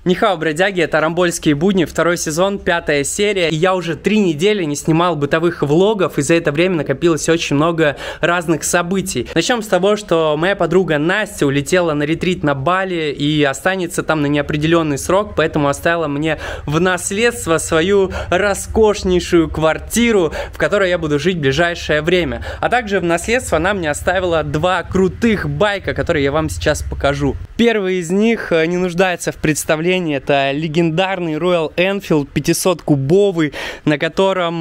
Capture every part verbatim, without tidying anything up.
Нихао, бродяги, это «Рамбольские будни», второй сезон, пятая серия. И я уже три недели не снимал бытовых влогов, и за это время накопилось очень много разных событий. Начнем с того, что моя подруга Настя улетела на ретрит на Бали и останется там на неопределенный срок, поэтому оставила мне в наследство свою роскошнейшую квартиру, в которой я буду жить в ближайшее время. А также в наследство она мне оставила два крутых байка, которые я вам сейчас покажу. Первый из них не нуждается в представлении. Это легендарный Royal Enfield пятьсот кубовый, на котором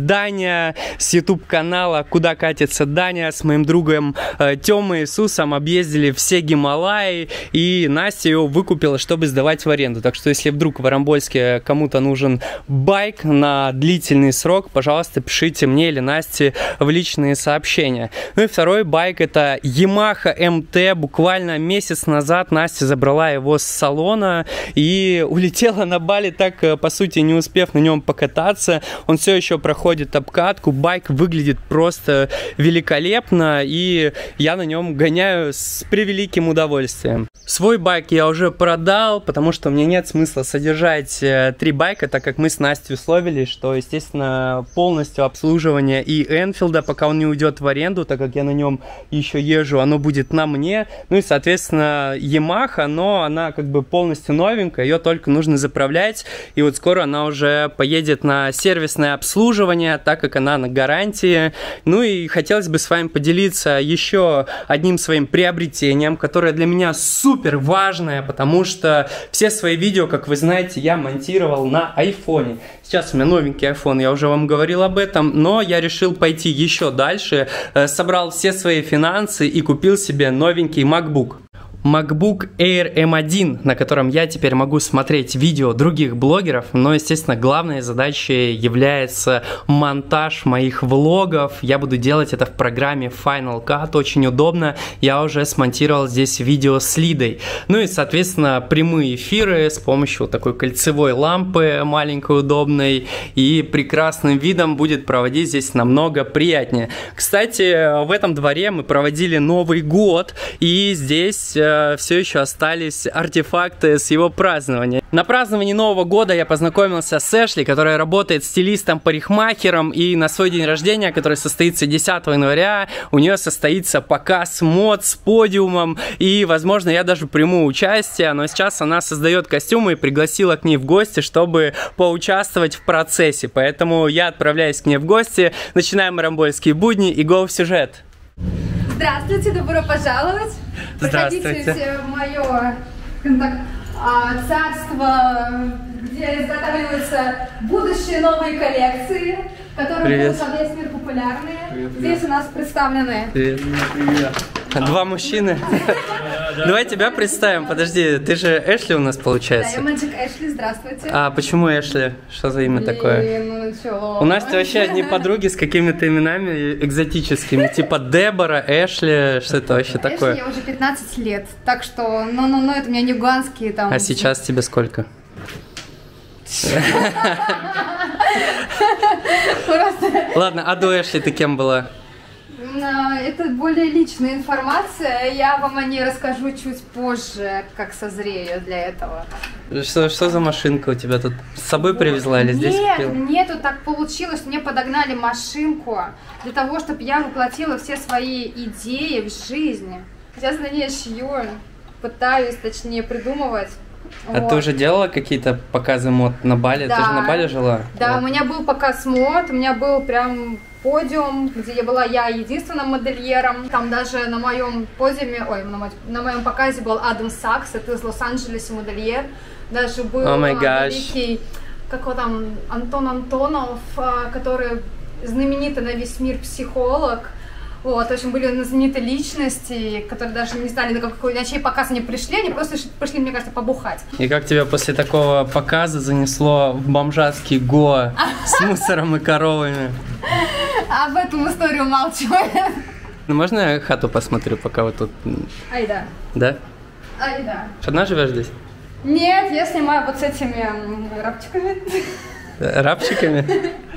Даня с YouTube канала «Куда катится Даня» с моим другом Тёмой Иисусом объездили все Гималаи, и Настя его выкупила, чтобы сдавать в аренду. Так что если вдруг в Арамбольске кому-то нужен байк на длительный срок, пожалуйста, пишите мне или Насте в личные сообщения. Ну и второй байк — это Yamaha эм тэ. Буквально месяц назад Настя забрала его с салона и улетела на Бали, так, по сути, не успев на нем покататься. Он все еще проходит обкатку. Байк выглядит просто великолепно, и я на нем гоняю с превеликим удовольствием. Свой байк я уже продал, потому что мне нет смысла содержать э, три байка, так как мы с Настей условились, что, естественно, полностью обслуживание и Энфилда, пока он не уйдет в аренду, так как я на нем еще езжу, оно будет на мне. Ну и, соответственно, Yamaha, но она как бы полностью новенькая, ее только нужно заправлять, и вот скоро она уже поедет на сервисное обслуживание, так как она на гарантии. Ну и хотелось бы с вами поделиться еще одним своим приобретением, которое для меня супер важное, потому что все свои видео, как вы знаете, я монтировал на айфоне. Сейчас у меня новенький iPhone, я уже вам говорил об этом, но я решил пойти еще дальше, собрал все свои финансы и купил себе новенький MacBook. MacBook Air эм один, на котором я теперь могу смотреть видео других блогеров, но, естественно, главной задачей является монтаж моих влогов. Я буду делать это в программе Final Cut, очень удобно. Я уже смонтировал здесь видео с Лидой. Ну и, соответственно, прямые эфиры с помощью вот такой кольцевой лампы маленькой, удобной, и прекрасным видом будет проводить здесь намного приятнее. Кстати, в этом дворе мы проводили Новый год, и здесь все еще остались артефакты с его празднования. На праздновании Нового года я познакомился с Эшли, которая работает стилистом-парикмахером, и на свой день рождения, который состоится десятого января, у нее состоится показ мод с подиумом, и, возможно, я даже приму участие, но сейчас она создает костюмы и пригласила к ней в гости, чтобы поучаствовать в процессе, поэтому я отправляюсь к ней в гости, начинаем «Рамбольские будни» и go в сюжет. Здравствуйте, добро пожаловать. Проходите в мое так, царство, где изготавливаются будущие новые коллекции, которые Привет. будут на весь мир популярные. Привет, Здесь привет. у нас представлены... Привет. Привет. Два мужчины. Давай тебя представим. Подожди, ты же Эшли у нас получается? Да, я Magic Эшли, здравствуйте. А почему Эшли? Что за имя такое? Ну, чего? У нас вообще одни подруги с какими-то именами экзотическими, типа Дебора, Эшли, что это вообще такое? Эшли я уже пятнадцать лет, так что, ну, ну, ну, это у меня не гуанские там. А сейчас тебе сколько? Ладно, а до Эшли ты кем была? Это более личная информация, я вам о ней расскажу чуть позже, как созрею для этого. Что, что за машинка у тебя тут? С собой привезла или здесь Нет, купила? Нет, тут так получилось, что мне подогнали машинку для того, чтобы я воплотила все свои идеи в жизни. Сейчас на ней шью, пытаюсь, точнее, придумывать. А вот. Ты уже делала какие-то показы мод на Бали? Да. Ты же на Бали жила? Да, вот. У меня был показ мод, у меня был прям подиум, где я была я единственным модельером. Там даже на моем подиуме, ой, на, мо на моем показе был Адам Сакс, это из Лос-Анджелеса модельер. Даже был oh великий, как его там, Антон Антонов, который знаменитый на весь мир психолог. Вот, в общем, были знаменитые личности, которые даже не знали, на какой ночей показ они пришли, они просто пришли, мне кажется, побухать. И как тебя после такого показа занесло в бомжатский Гоа с мусором и коровами? Об этом историю умалчиваю. Ну, можно я хату посмотрю, пока вы тут... Ай, да. Да? Ай, да. Одна живешь здесь? Нет, я снимаю вот с этими рабчиками. Рабчиками?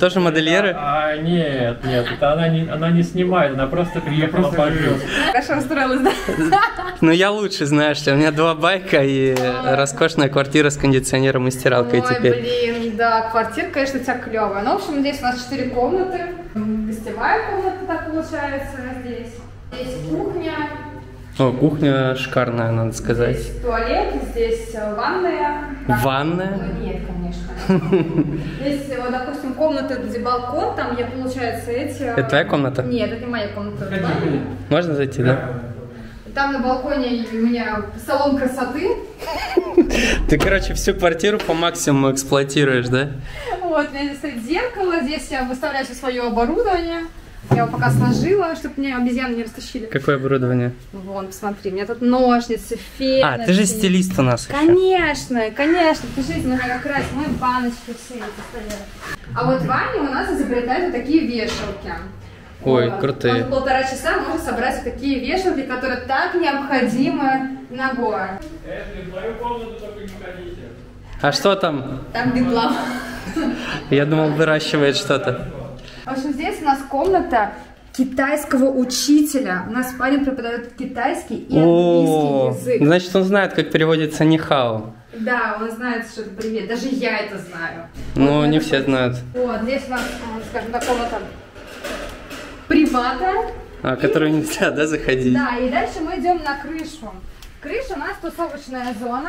Тоже модельеры? А, нет, нет, это она не, она не снимает, она просто приехала пожить. Хорошо устроилась, да? Ну я лучше, знаешь ли, у меня два байка и роскошная квартира с кондиционером и стиралкой Ой, теперь. блин, да, квартира, конечно, у тебя клевая. Ну, в общем, здесь у нас четыре комнаты. Гостевая комната, так получается, здесь. Здесь кухня. О, кухня шикарная, надо сказать. Здесь туалет, здесь ванная. Ванная? Ну, нет, конечно. Здесь, вот, допустим, комната, где балкон, там я, получается, эти... Это твоя комната? Нет, это не моя комната. Можно зайти, да? Там на балконе у меня салон красоты. Ты, короче, всю квартиру по максимуму эксплуатируешь, да? Вот, у меня здесь стоит зеркало, здесь я выставляю все свое оборудование. Я его пока сложила, чтобы мне обезьяны не растащили. Какое оборудование? Вон, посмотри, у меня тут ножницы, фен. А, ты же стилист у нас еще. Конечно, конечно. Посмотрите, ну как раз мои баночки все эти стоят. А вот Ваня у нас изобретает вот такие вешалки. Ой, вот. крутые. Вот полтора часа можно собрать вот такие вешалки, которые так необходимы набор. Эшли, в мою комнату только не ходите. А что там? Там бедлам. Я думал, выращивает что-то. В общем, здесь у нас комната китайского учителя. У нас парень преподает китайский и английский язык. Значит, он знает, как переводится нихао. Да, он знает, что это привет. Даже я это знаю. Ну, вот, не это все вот. знают. Вот, здесь у нас, скажем так, комната привата. А, которую нельзя, да, заходить? Да, и дальше мы идем на крышу. Крыша у нас тусовочная зона.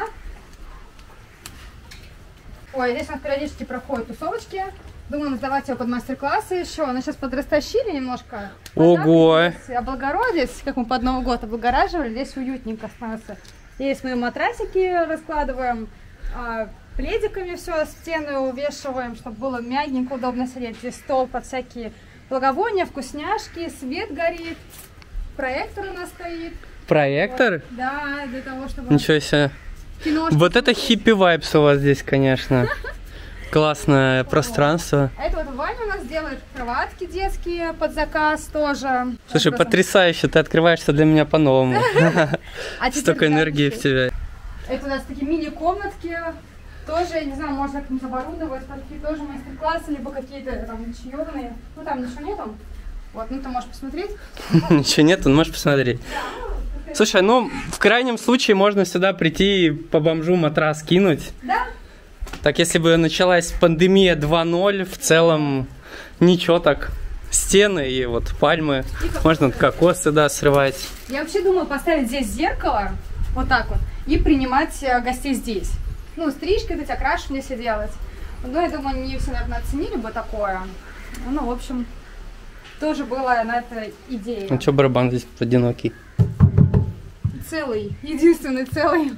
Ой, здесь у нас периодически проходят тусовочки. Думаем сдавать его под мастер-классы еще. Но сейчас подрастащили немножко. Ого! Здесь облагородить, как мы под Новый год облагораживали. Здесь уютненько становится. Здесь мы матрасики раскладываем, а, пледиками все стены увешиваем, чтобы было мягенько, удобно сидеть. Здесь стол под всякие благовония, вкусняшки, свет горит. Проектор у нас стоит. Проектор? Вот. Да, для того, чтобы... Ничего себе. Киношки. Вот это хиппи-вайбс у вас здесь, конечно. Классное пространство. А это вот Ваня у нас делает кроватки детские под заказ тоже. Слушай, потрясающе, ты открываешься для меня по-новому. Столько энергии в тебе. Это у нас такие мини-комнатки. Тоже, я не знаю, можно как-нибудь оборудовать, такие тоже мастер-классы, либо какие-то там чаёвные. Ну там ничего нету. Вот, ну ты можешь посмотреть. Ничего нет, он можешь посмотреть. Слушай, ну в крайнем случае можно сюда прийти и по бомжу матрас кинуть. Да. Так, если бы началась пандемия два ноль, в целом ничего так. Стены и вот пальмы. И можно кокосы, да, срывать. Я вообще думаю поставить здесь зеркало, вот так вот, и принимать гостей здесь. Ну, стрижки, эти окрашивания все делать. Но я думаю, не все, наверное, оценили бы такое. Ну, в общем, тоже была на это идея. Ну, что барабан здесь одинокий? Целый, единственный целый.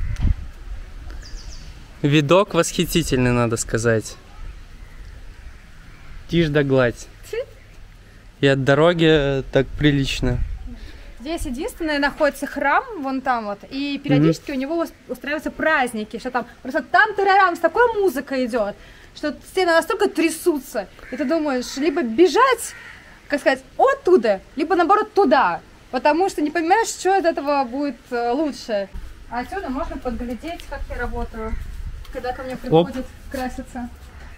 Видок восхитительный, надо сказать. Тишь да гладь. И от дороги так прилично. Здесь единственное находится храм, вон там вот, и периодически mm-hmm. у него устраиваются праздники, что там просто там тарарам, с такой музыкой идет, что стены настолько трясутся, и ты думаешь, либо бежать, как сказать, оттуда, либо наоборот туда, потому что не понимаешь, что от этого будет лучше. А отсюда можно подглядеть, как я работаю, когда ко мне приходят Оп. краситься.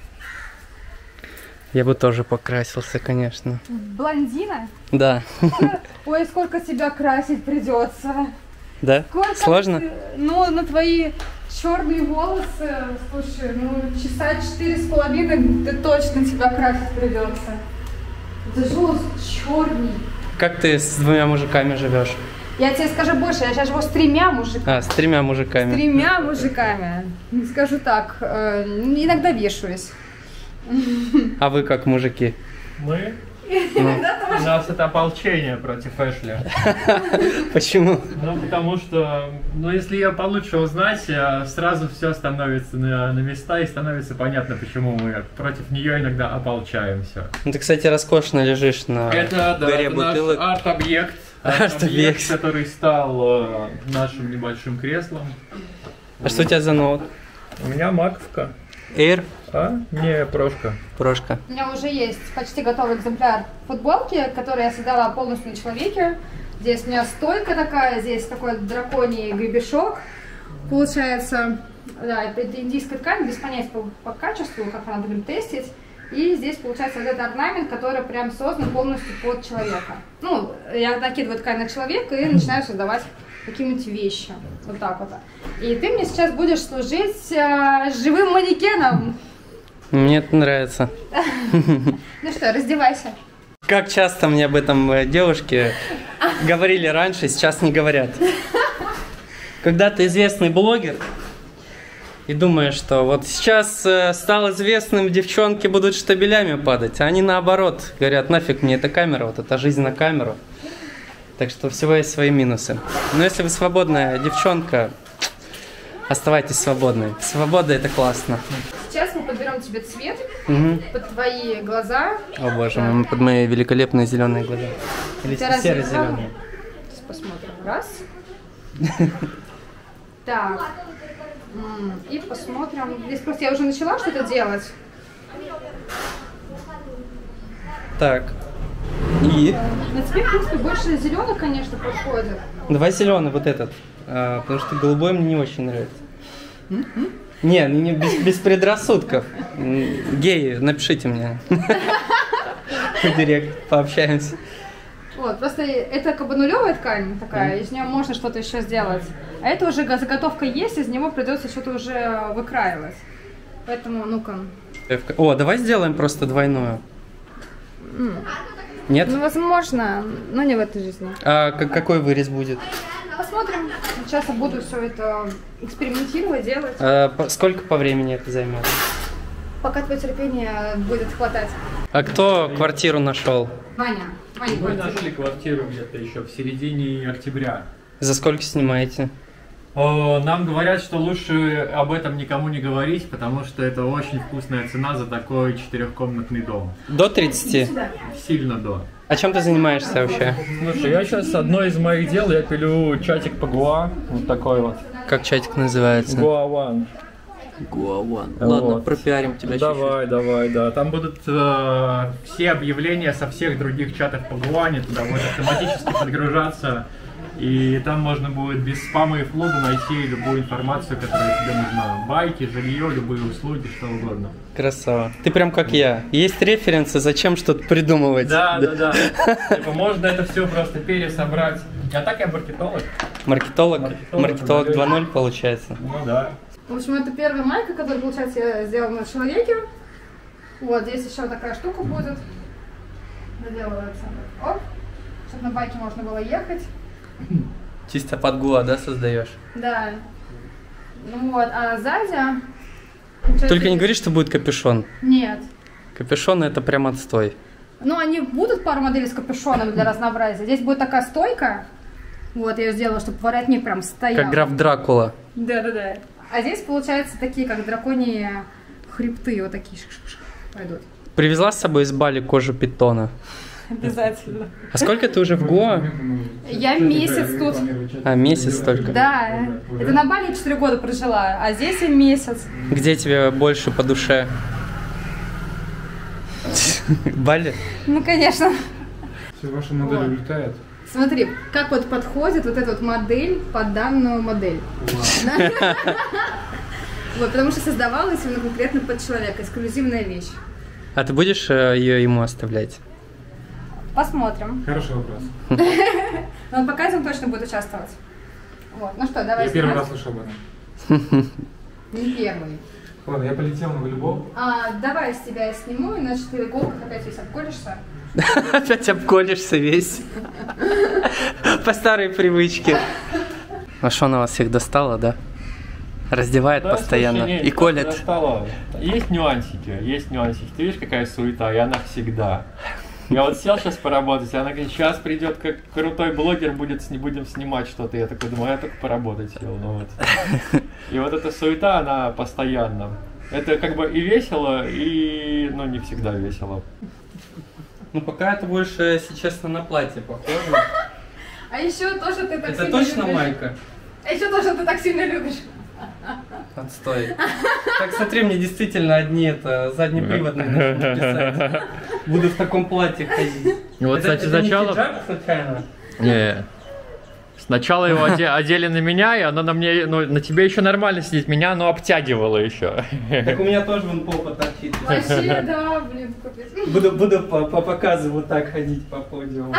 Я бы тоже покрасился, конечно. Блондина? Да. Ой, сколько тебя красить придется. Да? Сколько Сложно? Ты, ну, на твои черные волосы, слушай, ну, часа четыре с половиной ты точно тебя красить придется. Это же волос черный. Как ты с двумя мужиками живешь? Я тебе скажу больше, я сейчас живу с тремя мужиками. А, с тремя мужиками. С тремя мужиками. Скажу так, э, иногда вешаюсь. А вы как мужики? Мы? Ну. У нас это ополчение против Эшли. Почему? Ну, потому что, ну, если ее получше узнать, сразу все становится на, на места и становится понятно, почему мы против нее иногда ополчаемся. Ну, ты, кстати, роскошно лежишь на это, да, горе это бутылок. Наш арт-объект, арт-объект, который стал э, нашим небольшим креслом. А что у тебя за ноут? У меня маковка. Air? А? Не, прошка. Прошка. У меня уже есть почти готовый экземпляр футболки, который я создала полностью на человеке. Здесь у меня стойка такая, здесь такой драконий гребешок. Получается, да, это индийская ткань, без понятия по, по качеству, как надо будет тестить. И здесь получается вот этот орнамент, который прям создан полностью под человека. Ну, я накидываю ткань на человека и начинаю создавать какие-нибудь вещи. Вот так вот. И ты мне сейчас будешь служить э, живым манекеном. Мне это нравится. Ну что, раздевайся. Как часто мне об этом девушки говорили раньше, сейчас не говорят. Когда ты известный блогер и думаешь, что вот сейчас э, стал известным, девчонки будут штабелями падать, а они наоборот говорят, нафиг мне эта камера, вот эта жизнь на камеру. Так что у всего есть свои минусы. Но если вы свободная девчонка, оставайтесь свободной. Свобода — это классно. Сейчас мы подберем тебе цвет Угу. под твои глаза. О боже мой, под мои великолепные зеленые глаза. Или серо-зеленые. Сейчас посмотрим. Раз. Так. И посмотрим. Здесь просто я уже начала что-то делать. Так. И? На тебе, в принципе, больше зеленых, конечно, подходит. Давай зеленый, вот этот. А, потому что голубой мне не очень нравится. Не, не без, без предрассудков. Геи, напишите мне. В директ, пообщаемся. Вот, просто это как бы нулевая ткань такая, из нее можно что-то еще сделать. А это уже заготовка есть, из него придется что-то уже выкраивать. Поэтому, ну-ка. О, давай сделаем просто двойную. Mm. Нет? Ну, возможно, но не в этой жизни. А какой вырез будет? Посмотрим. Сейчас я буду все это экспериментировать, делать. А, сколько по времени это займет? Пока твое терпение будет хватать. А кто квартиру нашел? Ваня. Ваня, Мы квартиру. нашли квартиру где-то еще в середине октября. За сколько снимаете? О, нам говорят, что лучше об этом никому не говорить, потому что это очень вкусная цена за такой четырехкомнатный дом. До тридцати? Сильно до. А чем ты занимаешься вообще? Слушай, я сейчас одно из моих дел, я пилю чатик по Гоа, вот такой вот. Как чатик называется? Гоа One. Гоа-One. Вот. Ладно, пропиарим тебя Давай, давай, да. Там будут э, все объявления со всех других чатов по Гуане, туда будет автоматически подгружаться. И там можно будет без спама и флуда найти любую информацию, которая тебе нужна. Байки, жилье, любые услуги, что угодно. Красава. Ты прям как я. Есть референсы, зачем что-то придумывать. Да, да, да. Типа можно это все просто пересобрать. А так я маркетолог. Маркетолог? Маркетолог, Маркетолог два ноль получается. Ну да. В общем, это первая майка, которую, получается, я сделала на человеке. Вот, здесь еще такая штука будет. Доделывается. Оп. Чтобы на байке можно было ехать. Чисто под Гоа, да, создаешь? Да. Ну вот, а сзади... Только не говори, что будет капюшон. Нет. Капюшон — это прям отстой. Ну, они будут пару моделей с капюшоном для разнообразия. Здесь будет такая стойка. Вот, я ее сделала, чтобы воротник прям стоял. Как граф Дракула. Да-да-да. А здесь, получается, такие, как драконьи хребты, вот такие пойдут. Привезла с собой из Бали кожу питона. Обязательно. А сколько ты уже в Гоа? Я месяц тут. А, месяц только? Да. Это на Бали четыре года прожила, а здесь я месяц. Где тебе больше по душе? Бали? Ну, конечно. Все, ваша модель Вот. улетает. Смотри, как вот подходит вот эта вот модель под данную модель. Да? Вот, потому что создавалась именно конкретно под человека, эксклюзивная вещь. А ты будешь э, ее ему оставлять? Посмотрим. Хороший вопрос. Но он пока он точно будет участвовать. Вот, ну что, давай Я первый снимать. раз слышу об этом. Не первый. Ладно, я полетел на волейбол. А, давай с тебя я сниму, иначе ты в иголках опять весь обколешься. Опять обколешься весь. По старой привычке. А что она вас всех достала, да? Раздевает Да, постоянно слушай, не, и колет. достало. Есть нюансики, есть нюансики. Ты видишь, какая суета, и она всегда. Я вот сел сейчас поработать, и она говорит, сейчас придет как крутой блогер, будет, не будем снимать что-то. Я такой думаю, я только поработать сел. Ну вот. И вот эта суета, она постоянно. Это как бы и весело, и ну не всегда весело. Ну пока это больше, если честно, на платье похоже. А еще то, что ты так Это сильно точно любишь. майка? А еще то, что ты так сильно любишь. Отстой. Так смотри, мне действительно одни это заднеприводные начнут писать. Буду в таком платье ходить. Вот, это, кстати, это сначала- не хиджаб случайно? Не. Сначала его оде- одели на меня, и оно на мне, ну, на тебе еще нормально сидит, меня оно обтягивало еще. Так у меня тоже вон попа торчит. Вообще, да, блин, капец. Буду, буду по, по показу вот так ходить по подиуму.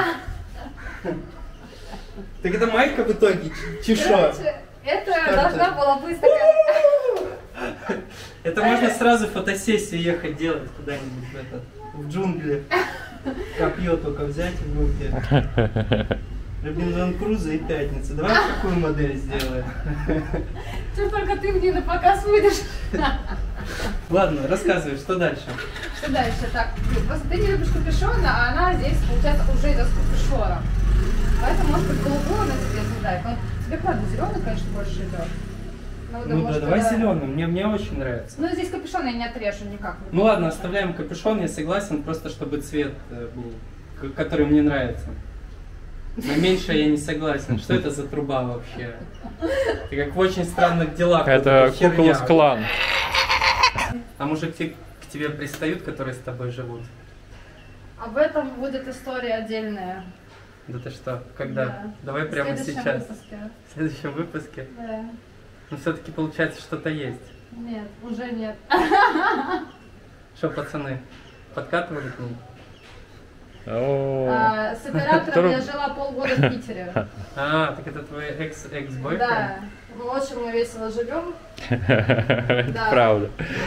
Так это майка в итоге, чешо. Короче, это должна была быть такая... Это можно сразу фотосессию ехать делать куда-нибудь в, этот, в джунгли. Копье только взять в руки. Робинзон Крузо и Пятница. Давай какую модель сделаем? Что только ты мне на показ выйдешь. Ладно, рассказывай, что дальше? Что дальше? Так, просто ты не любишь капюшона, а она здесь, получается, уже идет с капюшоном. Поэтому, может быть, голубую она тебе задает. Но тебе, правда, зеленый, конечно, больше идет. Ну, Ну может, да, давай когда- зеленый, мне, мне очень нравится. Ну, здесь капюшон я не отрежу никак. Ну ладно, оставляем капюшон, я согласен, просто чтобы цвет э, был, к- который мне нравится. На меньше я не согласен. Что это за труба вообще? Ты как в очень странных делах. Это вот эта херня. Куклус Клан. А мужики к тебе пристают, которые с тобой живут? Об этом будет история отдельная. Да ты что? Когда? Да. Давай В прямо следующем сейчас. выпуске. В следующем выпуске. Да. Но все-таки получается что-то есть. Нет, уже нет. Что, пацаны, подкатывали к ним? О, А, с оператором я жила полгода в Питере. А, так это твой экс-экс-бойфренд? Да. Мы очень мы весело живем. это Да. правда.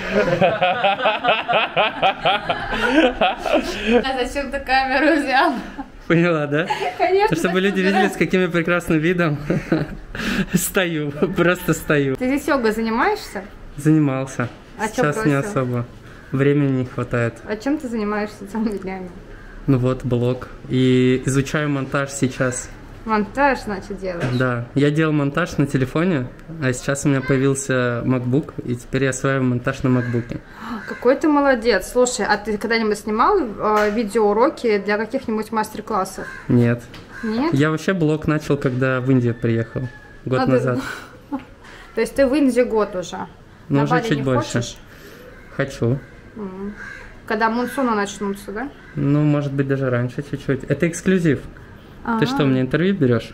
А зачем ты камеру взял? Поняла, да? Конечно. Чтобы люди видели, с каким прекрасным видом стою, просто стою. Ты здесь йогой занимаешься? Занимался. А чё Сейчас не бросил? особо. Времени не хватает. А чем ты занимаешься целыми днями? Ну вот, блог. И изучаю монтаж сейчас. Монтаж, значит, делаешь? Да, я делал монтаж на телефоне, а сейчас у меня появился MacBook, и теперь я осваиваю монтаж на MacBook. Какой ты молодец. Слушай, а ты когда-нибудь снимал э, видеоуроки для каких-нибудь мастер-классов? Нет. Нет? Я вообще блог начал, когда в Индию приехал. Год А ты- назад. То есть ты в Индии год уже? Ну, На уже Бали чуть не больше. хочешь? Хочу. М. Когда монсуны начнутся, да? Ну, может быть, даже раньше чуть-чуть. Это эксклюзив. Ты А. что, мне интервью берешь?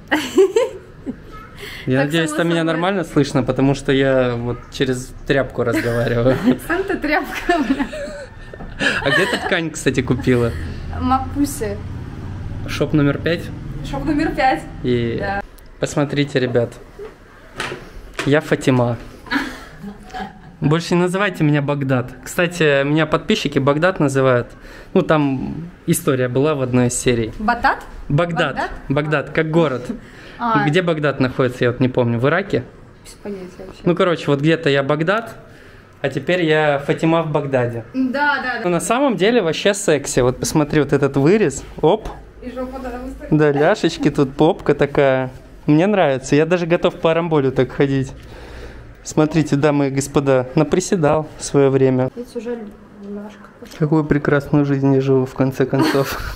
Я Так, надеюсь, само там меня собой. нормально слышно, потому что я вот через тряпку разговариваю. Сам ты тряпка. А где ты ткань, кстати, купила? Мапуси. Шоп номер пять. Шоп номер пять. И Да. посмотрите, ребят. Я Фатима. Больше не называйте меня Багдад. Кстати, меня подписчики Багдад называют. Ну, там история была в одной из серий. Батат? Багдад. Багдад? Багдад, как город. А, Где Багдад находится, я вот не помню. В Ираке? без понятия вообще. Ну, короче, вот где-то я Багдад, а теперь я Фатима в Багдаде. Да, да, Ну, да. на самом деле вообще секси. Вот посмотри, вот этот вырез. Оп. И жопа даже выставить. Да, ляшечки, тут попка такая. Мне нравится. Я даже готов по Арамболю так ходить. Смотрите, дамы и господа, наприседал в свое время. Ведь уже ляжка. Какую прекрасную жизнь я живу, в конце концов.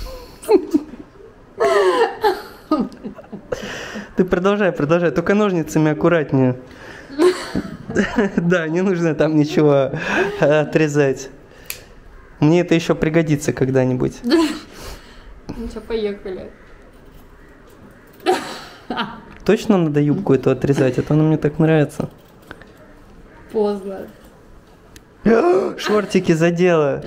Ты продолжай, продолжай, только ножницами аккуратнее. Да, не нужно там ничего отрезать. Мне это еще пригодится когда-нибудь. Ну что, поехали. Точно надо юбку эту отрезать, а то она мне так нравится. Поздно. Шортики задела.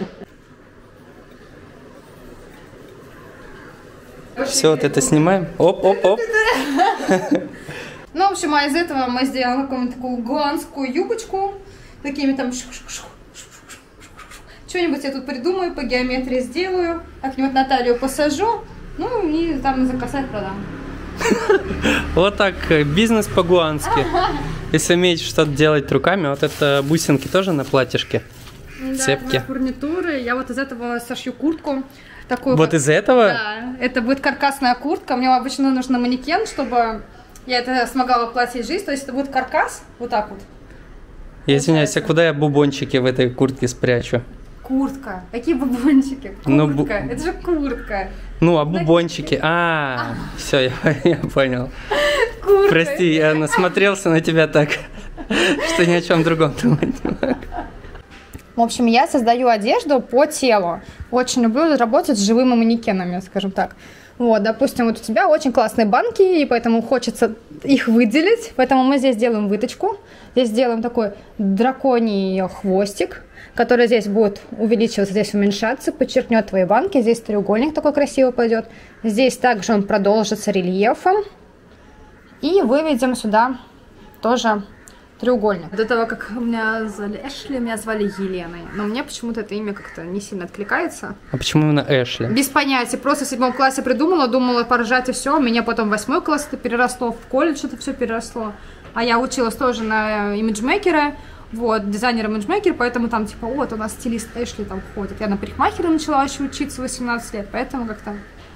Все, вот это снимаем. Оп, оп, оп. Ну, в общем, а из этого мы сделаем какую-нибудь такую голландскую юбочку. Такими там... Что-нибудь я тут придумаю, по геометрии сделаю. Как-нибудь Наталью посажу. Ну, и там на заказать продам. Вот так, э, бизнес по-гуански. Если умеете что-то делать руками, вот это бусинки тоже на платьишке. Цепки. Да, фурнитуры. Я вот из этого сошью куртку. Такую Вот как- из этого? Да, это будет каркасная куртка. Мне обычно нужен манекен, чтобы я это смогла воплотить в жизнь. То есть это будет каркас, вот так вот. Я извиняюсь, а куда я бубончики в этой куртке спрячу? Куртка. Какие бубончики? Куртка. Ну, бу- Это же куртка. Ну, а бубончики? А, все, я, я понял. Куртка. Прости, я насмотрелся на тебя так, что ни о чем другом думать не могу. В общем, я создаю одежду по телу. Очень люблю работать с живыми манекенами, скажем так. Вот, допустим, вот у тебя очень классные банки, и поэтому хочется их выделить. Поэтому мы здесь делаем выточку. Здесь делаем такой драконий хвостик, который здесь будет увеличиваться, здесь уменьшаться, подчеркнет твои банки. Здесь треугольник такой красивый пойдет. Здесь также он продолжится рельефом. И выведем сюда тоже треугольник. До того, как меня звали Эшли, меня звали Еленой. Но мне почему-то это имя как-то не сильно откликается. А почему именно Эшли? Без понятия. Просто в седьмом классе придумала, думала поржать и все. Меня потом в восьмой класс это переросло, в колледж это все переросло. А я училась тоже на имиджмейкера, вот, дизайнер-имиджмейкер, поэтому там типа, вот, у нас стилист Эшли там ходит. Я на парикмахера начала еще учиться в восемнадцать лет, поэтому как-то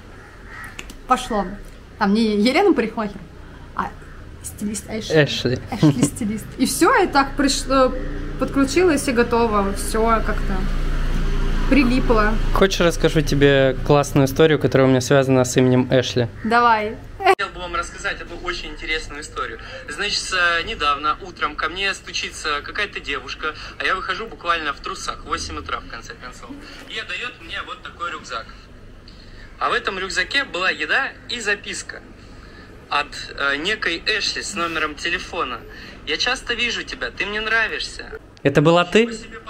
пошло. Там не Елена парикмахер, а стилист Эшли. Эшли. Эшли стилист. И все, и так пришло, подключилась и готово. Все как-то прилипло. Хочешь, расскажу тебе классную историю, которая у меня связана с именем Эшли? Давай. Хотел бы вам рассказать одну очень интересную историю. Значит, недавно утром ко мне стучится какая-то девушка, а я выхожу буквально в трусах, в восемь утра в конце концов, и дает мне вот такой рюкзак. А в этом рюкзаке была еда и записка от э, некой Эшли с номером телефона. Я часто вижу тебя, ты мне нравишься. Это была ты?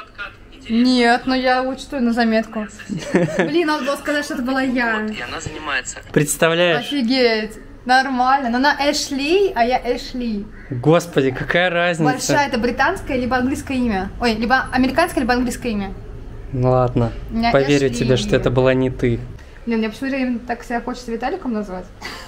Нет, но я учту на заметку. Блин, надо было сказать, что это была я. Вот, и она занимается. Представляешь? Офигеть. Нормально. Но она Эшли, а я Эшли. Господи, какая разница? Большая, это британское либо английское имя. Ой, либо американское, либо английское имя. Ну ладно, поверю Эшли. тебе, что это была не ты. Блин, мне почему-то так себя хочется Виталиком назвать.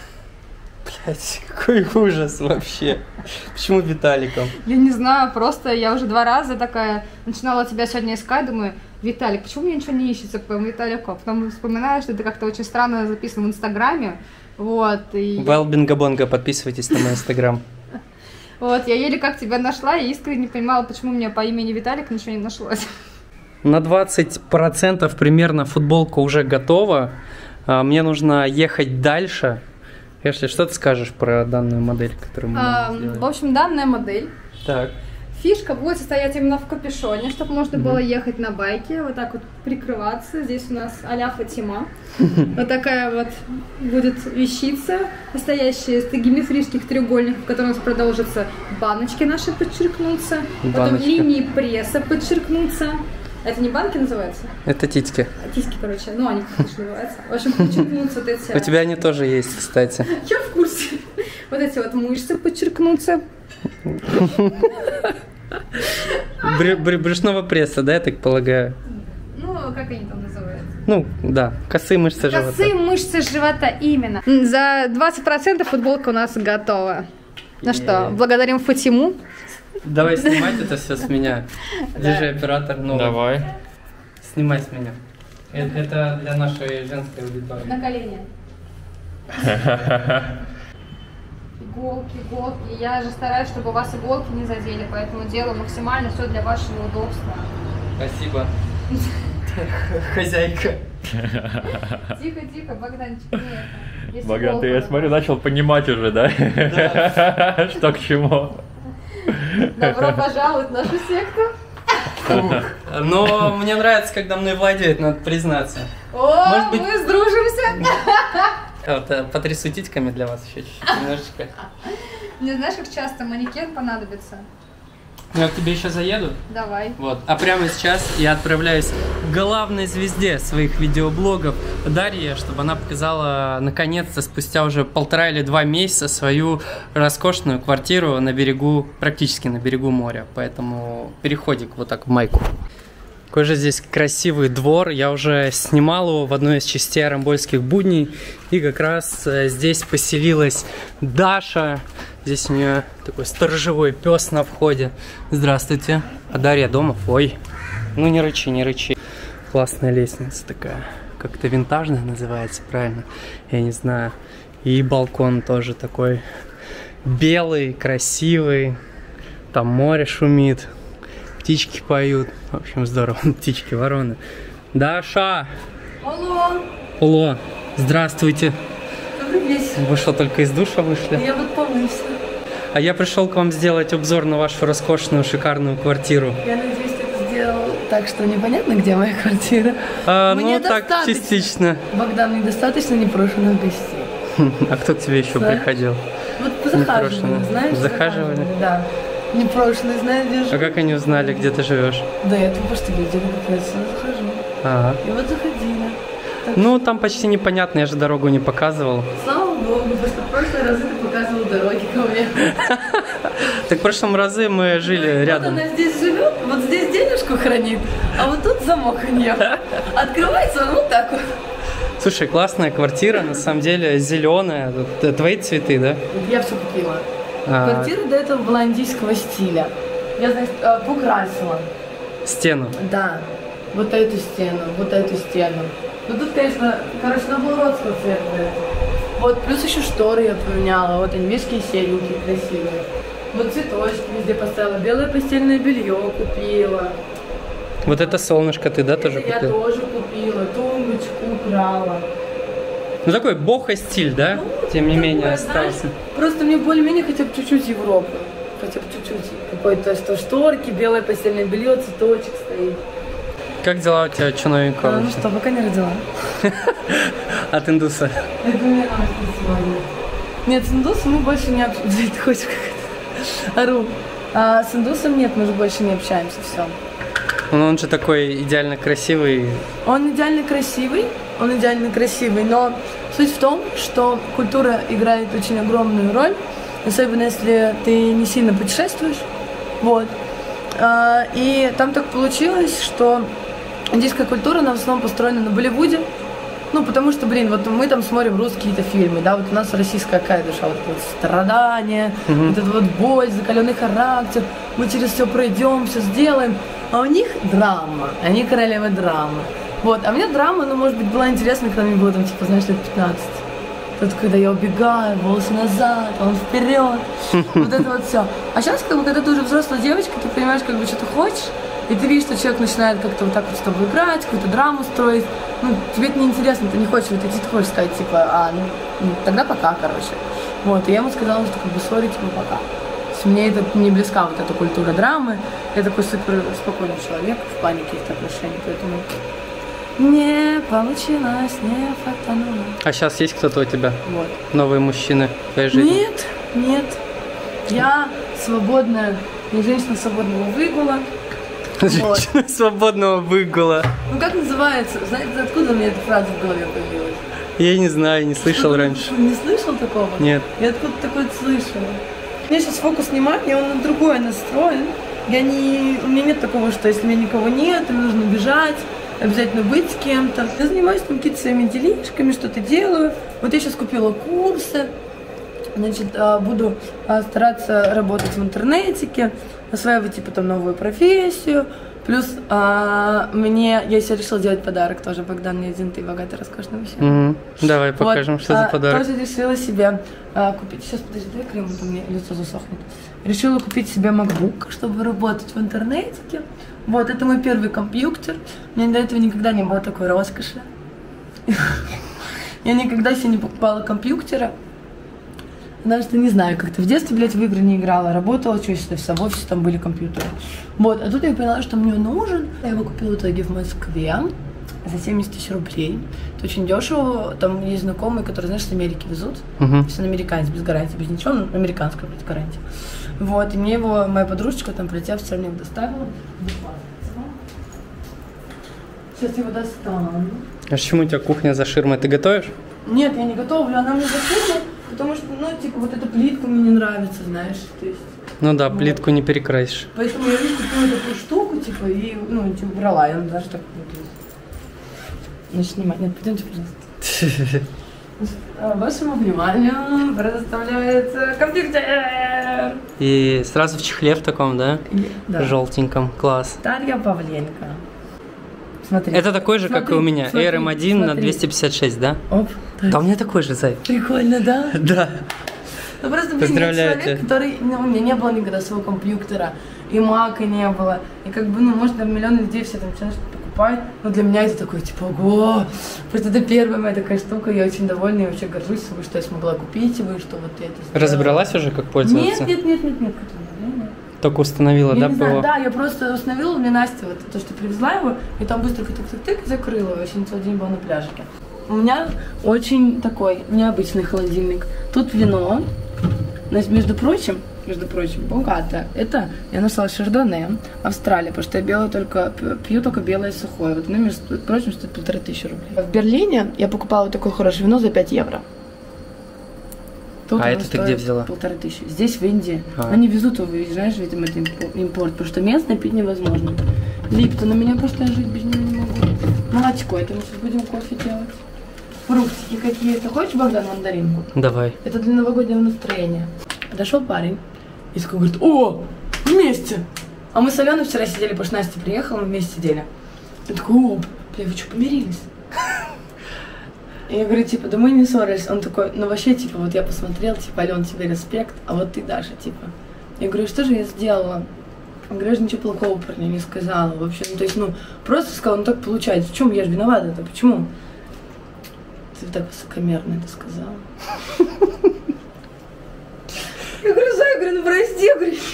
Блять, какой ужас вообще. Почему Виталиком? Я не знаю, просто я уже два раза такая начинала тебя сегодня искать, думаю, Виталик, почему мне ничего не ищется по Виталику? Потом вспоминаю, что это как-то очень странно записано в Инстаграме. Вот, и... Вэл Бингабонга, подписывайтесь на мой Инстаграм. Вот, я еле как тебя нашла и искренне не понимала, почему у меня по имени Виталик ничего не нашлось. На двадцать процентов примерно футболка уже готова. Мне нужно ехать дальше. Эшли, что ты скажешь про данную модель, которую мы а, сделали? В общем, данная модель. Так. Фишка будет состоять именно в капюшоне, чтобы можно было ехать на байке, вот так вот прикрываться. Здесь у нас а-ля Фатима. Вот такая вот будет вещица, состоящая из геометрических треугольников, в которых у нас продолжатся баночки наши подчеркнутся, потом линии пресса подчеркнутся. Это не банки называются? Это титьки. Титьки, короче. Ну, они как называются. В общем, подчеркнутся вот эти... У тебя они тоже есть, кстати. Я в курсе. Вот эти вот мышцы подчеркнутся. Брюшного пресса, да, я так полагаю? Ну, как они там называются? Ну, да, косые мышцы живота. Косые мышцы живота, именно. За двадцать процентов футболка у нас готова. Ну что, благодарим Фатиму. Давай снимать это все с меня. Держи, оператор, новый. Давай. Снимай с меня. Это, это для нашей женской аудитории. На колени. Иголки, иголки. Я же стараюсь, чтобы у вас иголки не задели, поэтому делаю максимально все для вашего удобства. Спасибо. Хозяйка. Тихо, тихо, Богданчик, нет. Богдан, ты, я смотрю, начал понимать уже, да? Да. Что к чему. Добро пожаловать в нашу секту. Но мне нравится, когда мной владеют, надо признаться. О, Может быть... мы сдружимся. Вот, потрясу титьками для вас еще чуть-чуть, немножечко. Не знаешь, как часто манекен понадобится? Я к тебе еще заеду. Давай. Вот. А прямо сейчас я отправляюсь к главной звезде своих видеоблогов Дарье, чтобы она показала наконец-то спустя уже полтора или два месяца свою роскошную квартиру на берегу, практически на берегу моря. Поэтому переходик вот так в майку. Какой же здесь красивый двор. Я уже снимал его в одной из частей Арамбольских будней. И как раз здесь поселилась Даша. Здесь у нее такой сторожевой пес на входе. Здравствуйте. А Дарья дома? Ой. Ну не рычи, не рычи. Классная лестница такая. Как-то винтажная называется, правильно? Я не знаю. И балкон тоже такой белый, красивый. Там море шумит. Птички поют. В общем, здорово. Птички, вороны. Даша! Алло! Алло! Здравствуйте! Добрый вечер. Вы что, только из душа вышли? Я вот помылся. А я пришел к вам сделать обзор на вашу роскошную, шикарную квартиру. Я надеюсь, ты это сделал так, что непонятно, где моя квартира. А, Мне ну так, достаточно. частично. Богдан, недостаточно непрошенных гостей. А кто к тебе еще Да. приходил? Вот по захаживанию, Непрошенные. знаешь? Захаживали? Да. Непрошенные, знаешь, где А живу. как они узнали, где ты живешь? Да, я тупо что видели, как я сюда захожу. Ага. И вот заходили. Так Ну, там почти непонятно, я же дорогу не показывал. Слава богу, потому что в прошлые разы ты показывал дороги ко мне. Так в прошлом разы мы жили рядом. Вот она здесь живет, вот здесь денежку хранит, а вот тут замок у нее. Открывается он вот так вот. Слушай, классная квартира, на самом деле зеленая. Это твои цветы, да? Я все купила. А, Квартира до этого была индийского стиля. Я, значит, э, покрасила. стену. Да, вот эту стену, вот эту стену. Ну тут, конечно, короче, надо было родского цвета. Вот, плюс еще шторы я поменяла. Вот они, видишь, какие серенькие, красивые. Вот цветочки везде поставила. Белое постельное белье купила. Вот это солнышко ты, да, тоже Это я купил? тоже купила. Тумбочку украла. Ну такой бохо-стиль, да? Ну, Тем не такое, менее знаешь, остался. Просто мне более-менее хотя бы чуть-чуть Европы. Хотя бы чуть-чуть. Какой-то что шторки, белое постельное белье, цветочек стоит. Как дела у тебя, что новенького? А, ну вообще? что, пока не родила. От индуса. Это мне надо сегодня. Нет, с индусом мы больше не общаемся. Ты хочешь как-то? Ору. А с индусом нет, мы же больше не общаемся, все. Ну, он же такой идеально красивый. Он идеально красивый, он идеально красивый, но суть в том, что культура играет очень огромную роль, особенно если ты не сильно путешествуешь. Вот. А, И там так получилось, что индийская культура, она в основном построена на Болливуде. Ну, потому что, блин, вот мы там смотрим русские какие-то фильмы, да, вот у нас российская какая душа, вот это вот страдание, Мгм. вот это вот боль, закаленный характер, мы через все пройдем, все сделаем. А у них драма, они королевы драмы. Вот, а мне драма, ну, может быть, была интересна, когда мне было там, типа, знаешь, лет пятнадцать. Тут, когда я убегаю, волосы назад, а он вперед, вот это вот все. А сейчас, как бы, когда ты уже взрослая девочка, ты понимаешь, как бы, что ты хочешь, и ты видишь, что человек начинает как-то вот так вот с тобой играть, какую-то драму строить. Ну, тебе это неинтересно, ты не хочешь вот идти, ты хочешь сказать, типа, а, ну, ну, тогда пока, короче. Вот, и я ему сказала, что, как бы, сори, типа, пока. То есть мне это не близка, вот эта культура драмы. Я такой супер спокойный человек в плане каких-то отношений, поэтому не получилось, не фатануло. А сейчас есть кто-то у тебя? Вот. Новые мужчины в твоей жизни? Нет, нет. Я свободная, не женщина свободного выгула. Женщина свободного выгула. Ну как называется? Знаете, откуда у меня эта фраза в голове появилась? Я не знаю, не слышал раньше. Не слышал такого? Нет. Я откуда-то такое слышала. У меня сейчас фокус внимания, он на другое настроен. Я не... У меня нет такого, что если у меня никого нет, мне нужно бежать, обязательно быть с кем-то. Я занимаюсь там какими-то своими делишками, что-то делаю. Вот я сейчас купила курсы. Значит, а, буду а, стараться работать в интернетике, осваивать типа там новую профессию. Плюс а, мне, я себе решила сделать подарок тоже. Богдан, мне один, ты богатый, роскошный мужчина. Мгм. Давай покажем, Вот, что за а, подарок. Тоже решила себе а, купить. Сейчас, подожди, дай крем, а то мне лицо засохнет. Решила купить себе MacBook, чтобы работать в интернетике. Вот, это мой первый компьютер. У меня до этого никогда не было такой роскоши. Я никогда себе не покупала компьютера. Потому что не знаю, как-то в детстве, блядь, в игры не играла, работала, что если все, в офисе там были компьютеры. Вот, а тут я поняла, что мне нужен. Я его купила в итоге в Москве за семьдесят тысяч рублей. Это очень дешево. Там есть знакомые, которые, знаешь, с Америки везут. Мгм. То есть он американец, без гарантии, без ничего, но американская, блядь, гарантия. Вот, и мне его моя подружечка там, прилетев, в Чернев доставила. Сейчас его достану. А почему у тебя кухня за ширмой? Ты готовишь? Нет, я не готовлю, она мне закинула, потому что, ну, типа, вот эта плитка мне не нравится, знаешь, то есть. Ну да, Вот. плитку не перекрасишь. Поэтому я видишь, купила такую штуку, типа, и, ну, типа, брала, и она даже так вот. Не снимать, нет, пойдемте, пожалуйста. А, Вашему вниманию предоставляется компьютер. И сразу в чехле в таком, да? И- Да. Желтеньком. Класс. Дарья Павленко. Смотри. Это такой же, как и Смотри, у меня. смотри, эр эм один на смотри. двести пятьдесят шесть, да? Оп. Да, у меня такой же, зай. Прикольно, да? Да. Ну просто, блин, я Поздравляю человек, тебя. который, ну, у меня не было никогда своего компьютера, и мака не было, и как бы, ну, может, там миллион людей все там начинают что-то покупать, но для меня это такое, типа, ого, просто это первая моя такая штука, я очень довольна, и вообще горжусь собой, что я смогла купить его, и что вот я это сделала. Разобралась уже, как пользоваться? Нет, нет, нет, нет, нет, как-то, нет. только установила, Я да, не знаю, ПО? да, я просто установила, мне Настя вот то, что привезла его, и там быстро тык-тык-тык закрыла его, я сегодня целый день была на пляжике. У меня очень такой необычный холодильник. Тут вино, значит, между прочим, между прочим, богато. Это я нашла Шардоне, Австралия, потому что я белое только, пью только белое сухое. Вот, ну, между прочим, стоит полторы тысячи рублей. В Берлине я покупала такое хорошее вино за пять евро. Тут А это ты где взяла? Полторы тысячи. Здесь, в Индии. А. Они везут его, знаешь, видимо, это импорт, потому что местное пить невозможно. Липтон, на меня просто я жить без него не могу. Молочко, это мы сейчас будем кофе делать. Фруктики какие-то. Хочешь, Богдан, мандаринку? Давай. Это для новогоднего настроения. Подошел парень и такой говорит: о, вместе! А мы с Аленой вчера сидели, потому что Настя приехала, мы вместе сидели. Я такой: о, бля, вы что, помирились? И я говорю, типа, да мы не ссорились. Он такой: ну вообще, типа, вот я посмотрел, типа, Ален, тебе респект, а вот ты, Даша, типа. Я говорю, что же я сделала? Я говорю, я же ничего плохого парню не сказала. Вообще, ну, то есть, ну, просто сказала, ну так получается. В чем я же виновата-то? Почему? Ты так высокомерно это сказала. Я говорю, Зая, говорю, ну прости, я говорю.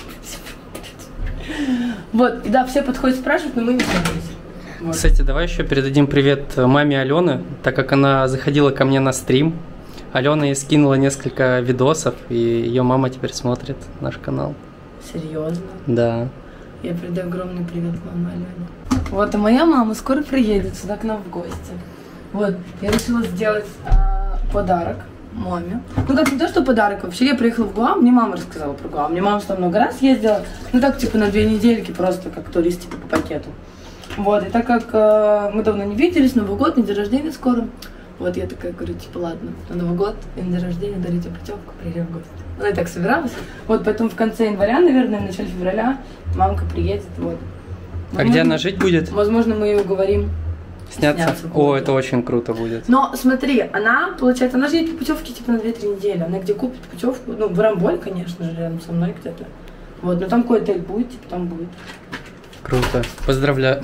Вот, и да, все подходят, спрашивают, но мы не ссорились. Вот. Кстати, давай еще передадим привет маме Алены, так как она заходила ко мне на стрим. Алена ей скинула несколько видосов, и ее мама теперь смотрит наш канал. Серьезно? Да. Я передаю огромный привет маме Алене. Вот, а моя мама скоро приедет сюда к нам в гости. Вот, я решила сделать а, подарок маме. Ну, как не то, что подарок, вообще я приехала в Гуам, мне мама рассказала про Гуам. Мне мама сюда много раз ездила, ну так, типа, на две недельки, просто как турист, типа, по пакету. Вот, и так как э, мы давно не виделись, Новый год, на день рождения скоро, вот, я такая говорю, типа, ладно, на Новый год и на день рождения дарите путевку, приедем в гости. Она и так собиралась. Вот, поэтому в конце января, наверное, в начале февраля мамка приедет, вот. А где она жить будет? Возможно, мы ее уговорим. Сняться? Сняться О, будет. это очень круто будет. Но смотри, она, получается, она же едет по путевке типа на две-три недели. Она где купит путевку? Ну, в Рамболь, конечно же, рядом со мной где-то. Вот, но там какой отель будет, типа там будет. Круто. Поздравляю.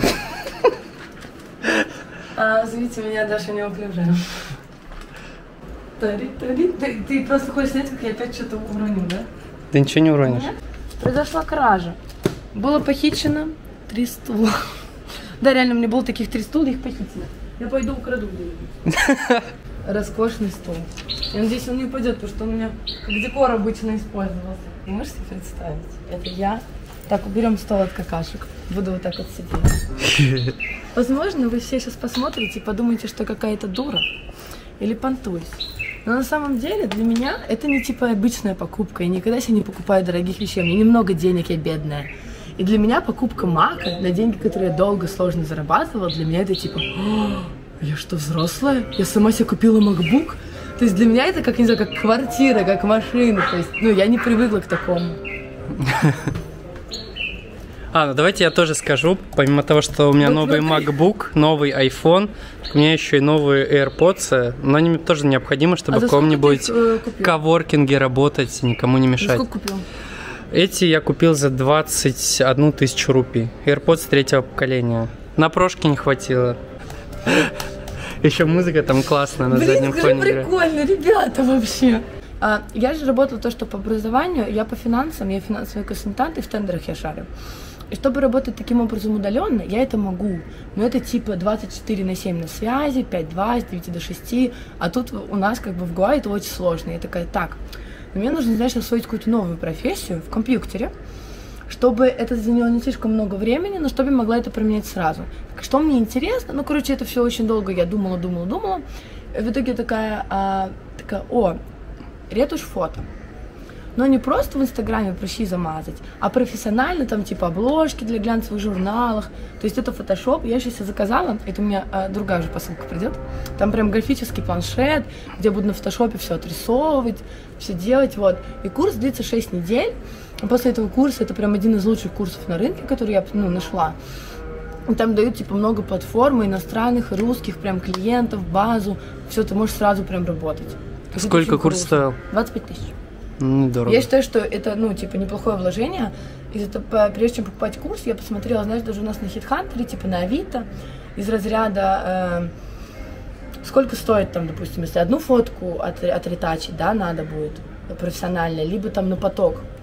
А, зовите меня Даша неуклюжая. Тари-тари. Ты, ты просто хочешь снять, как я опять что-то уроню, да? Ты ничего не уронишь? Нет. Произошла кража. Было похищено три стула. Да, реально, мне было таких три стула, их похитили. Я пойду украду где-нибудь. Роскошный стул. Я надеюсь, он не упадет, потому что он у меня как декор обычно использовался. И можете представить? Это я. Так, уберем стол от какашек. Буду вот так вот сидеть. Возможно, вы все сейчас посмотрите и подумаете, что какая-то дура. Или понтуюсь. Но на самом деле для меня это не типа обычная покупка. Я никогда себе не покупаю дорогих вещей. У меня немного денег, я бедная. И для меня покупка мака на деньги, которые я долго, сложно зарабатывала, для меня это типа: я что, взрослая? Я сама себе купила MacBook? То есть для меня это как, не знаю, как квартира, как машина. То есть, ну, я не привыкла к такому. А, ну давайте я тоже скажу, помимо того, что у меня Вот новый смотри. MacBook, новый iPhone, у меня еще и новые AirPods, но они мне тоже необходимы, чтобы А в за сколько каком-нибудь ты их, э, купил? коворкинге работать и никому не За мешать. сколько купил? Эти я купил за двадцать одну тысячу рупий. AirPods третьего поколения. На прошке не хватило. Еще музыка там классная на Блин, заднем скажи, фоне играет. прикольно, ребята, вообще. А, я же работала то, что по образованию, я по финансам, я финансовый консультант, и в тендерах я шарю. И чтобы работать таким образом удаленно, я это могу. Но это типа двадцать четыре на семь на связи, пять два, с девяти до шести. А тут у нас как бы в Гоа это очень сложно. Я такая: так, мне нужно, знаешь, освоить какую-то новую профессию в компьютере, чтобы это заняло не слишком много времени, но чтобы я могла это применять сразу. Так, что мне интересно? Ну, короче, это все очень долго я думала, думала, думала. И в итоге такая, а, такая: о, ретушь фото. Но не просто в Инстаграме прыщи замазать, а профессионально, там, типа, обложки для глянцевых журналов. То есть это фотошоп. Я сейчас заказала, это у меня а, другая же посылка придет. Там прям графический планшет, где буду на фотошопе все отрисовывать, все делать, вот. И курс длится шесть недель. И после этого курса, это прям один из лучших курсов на рынке, который я, ну, нашла. И там дают, типа, много платформ, иностранных, и русских, прям клиентов, базу. Все, ты можешь сразу прям работать. Это Сколько очень курс круто. стоил? двадцать пять тысяч. Недорого. Я считаю, что это, ну, типа, неплохое вложение. И это, прежде чем покупать курс, я посмотрела, знаешь, даже у нас на HeadHunter, типа, на Авито, из разряда, э, сколько стоит там, допустим, если одну фотку от, отретачить, да, надо будет профессионально, либо там на поток.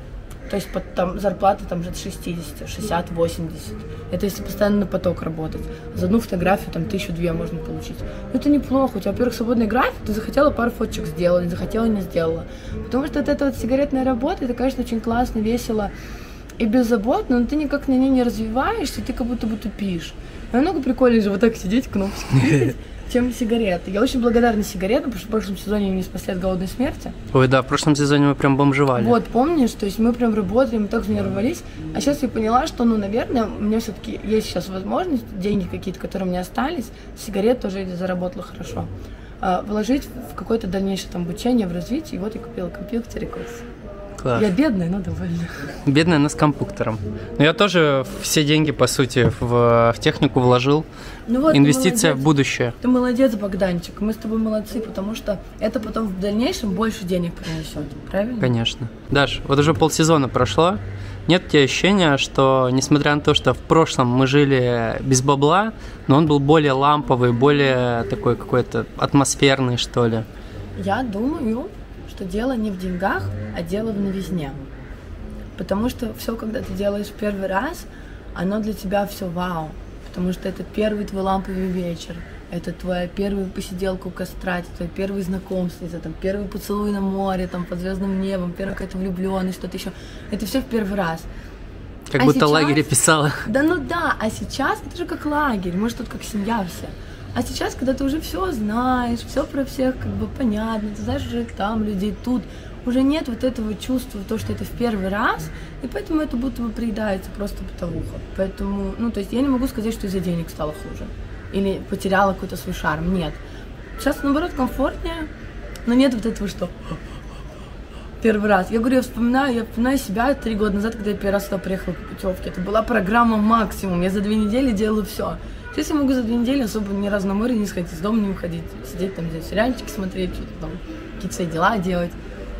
То есть под, там зарплата там же от шестьдесят, шестьдесят, восемьдесят. Это если постоянно на поток работать. За одну фотографию там тысячу-две можно получить. Ну это неплохо. У тебя, во-первых, свободный график, ты захотела пару фоточек сделать, захотела, не сделала. Потому что вот эта вот сигаретная работа, это, конечно, очень классно, весело и беззаботно, но ты никак на ней не развиваешься, ты как будто бы тупишь. Намного прикольнее же вот так сидеть, кнопочки тыкать, чем сигареты. Я очень благодарна сигаретам, потому что в прошлом сезоне они не спасли от голодной смерти. Ой, да, в прошлом сезоне мы прям бомжевали. Вот, помнишь, то есть мы прям работали, мы так не рвались. А сейчас я поняла, что, ну, наверное, у меня все-таки есть сейчас возможность, деньги какие-то, которые у меня остались, сигарет тоже я заработала хорошо, а, вложить в какое-то дальнейшее там обучение, в развитие. И вот я купила компьютер и курс. Класс. Я бедная, но довольна. Бедная, но с компьютером. Но я тоже все деньги, по сути, в, в технику вложил. Ну вот, инвестиция в будущее. Ты молодец, Богданчик. Мы с тобой молодцы, потому что это потом в дальнейшем больше денег принесет. Правильно? Конечно. Даш, вот уже полсезона прошло. Нет у тебя ощущения, что, несмотря на то, что в прошлом мы жили без бабла, но он был более ламповый, более такой какой-то атмосферный, что ли? Я думаю, что дело не в деньгах, а дело в новизне. Потому что все, когда ты делаешь в первый раз, оно для тебя все вау. Потому что это первый твой ламповый вечер, это твоя первая посиделка у костра, это твое первое знакомство, это там первый поцелуй на море, там под звездным небом, первая какая-то влюбленность, что-то еще. Это все в первый раз. Как а будто сейчас... лагерь писала. Да ну да, а сейчас это же как лагерь, может тут как семья все. А сейчас, когда ты уже все знаешь, все про всех как бы понятно, ты знаешь уже там людей, тут, уже нет вот этого чувства, то, что это в первый раз, и поэтому это будто бы приедается просто бытовуха. Поэтому, ну, то есть я не могу сказать, что из-за денег стало хуже или потеряла какой-то свой шарм, нет. Сейчас, наоборот, комфортнее, но нет вот этого, что первый раз. Я говорю, я вспоминаю, я вспоминаю себя три года назад, когда я первый раз сюда приехала по путевке. Это была программа максимум, я за две недели делала все. Сейчас я могу за две недели особо ни разу на море не сходить, из дома не выходить, сидеть там, здесь сериальчики смотреть, что-то там, какие-то свои дела делать.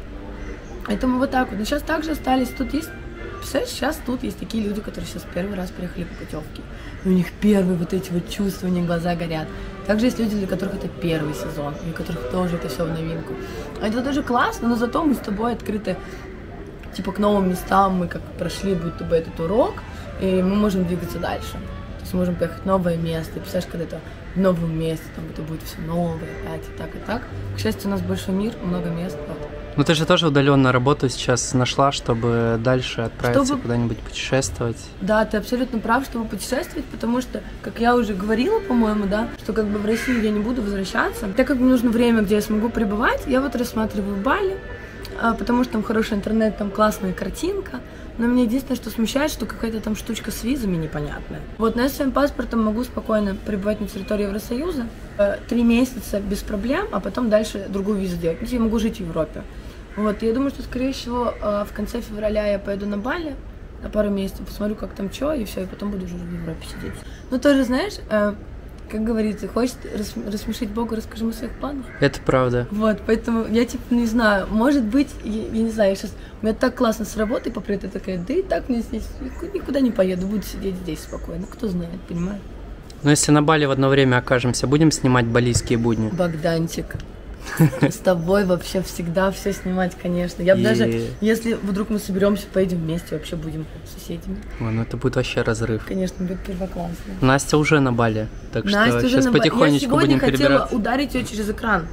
Поэтому вот так вот. Но сейчас также остались, тут есть, представляешь, сейчас тут есть такие люди, которые сейчас первый раз приехали по путевке. И у них первые вот эти вот чувства, у них глаза горят. Также есть люди, для которых это первый сезон, и у которых тоже это все в новинку. Это тоже классно, но зато мы с тобой открыты, типа, к новым местам, мы как прошли будто бы этот урок, и мы можем двигаться дальше. То есть мы можем поехать в новое место, и представляешь, когда это в новом месте, там это будет все новое, опять и так, и так. К счастью, у нас большой мир, много мест. Вот. Ну ты же тоже удаленно работу сейчас нашла, чтобы дальше отправиться чтобы... куда-нибудь путешествовать. Да, ты абсолютно прав, чтобы путешествовать, потому что, как я уже говорила, по-моему, да, что как бы в Россию я не буду возвращаться. Так как мне нужно время, где я смогу пребывать, я вот рассматриваю Бали, потому что там хороший интернет, там классная картинка. Но мне единственное, что смущает, что какая-то там штучка с визами непонятная. Вот, но я с своим паспортом могу спокойно пребывать на территории Евросоюза три месяца без проблем, а потом дальше другую визу делать. Я могу жить в Европе. Вот, я думаю, что, скорее всего, в конце февраля я поеду на Бали на пару месяцев, посмотрю, как там что, и все, и потом буду уже в Европе сидеть. Ну, тоже, знаешь, как говорится, хочешь рассмешить Бога, расскажи ему о своих планах. Это правда. Вот, поэтому я, типа, не знаю, может быть, я, я не знаю, я сейчас, у меня так классно с работы попрет, я такая, да и так мне здесь, никуда не поеду, буду сидеть здесь спокойно, кто знает, понимаешь? Ну, если на Бали в одно время окажемся, будем снимать балийские будни? Богданчик, с тобой вообще всегда все снимать, конечно. Я бы даже, если вдруг мы соберемся, поедем вместе, вообще будем соседями. Ой, ну это будет вообще разрыв. Конечно, будет первоклассно. Настя уже на Бали, так Настя что уже сейчас на Бали. потихонечку Я сегодня будем хотела перебираться. ударить ее через экран.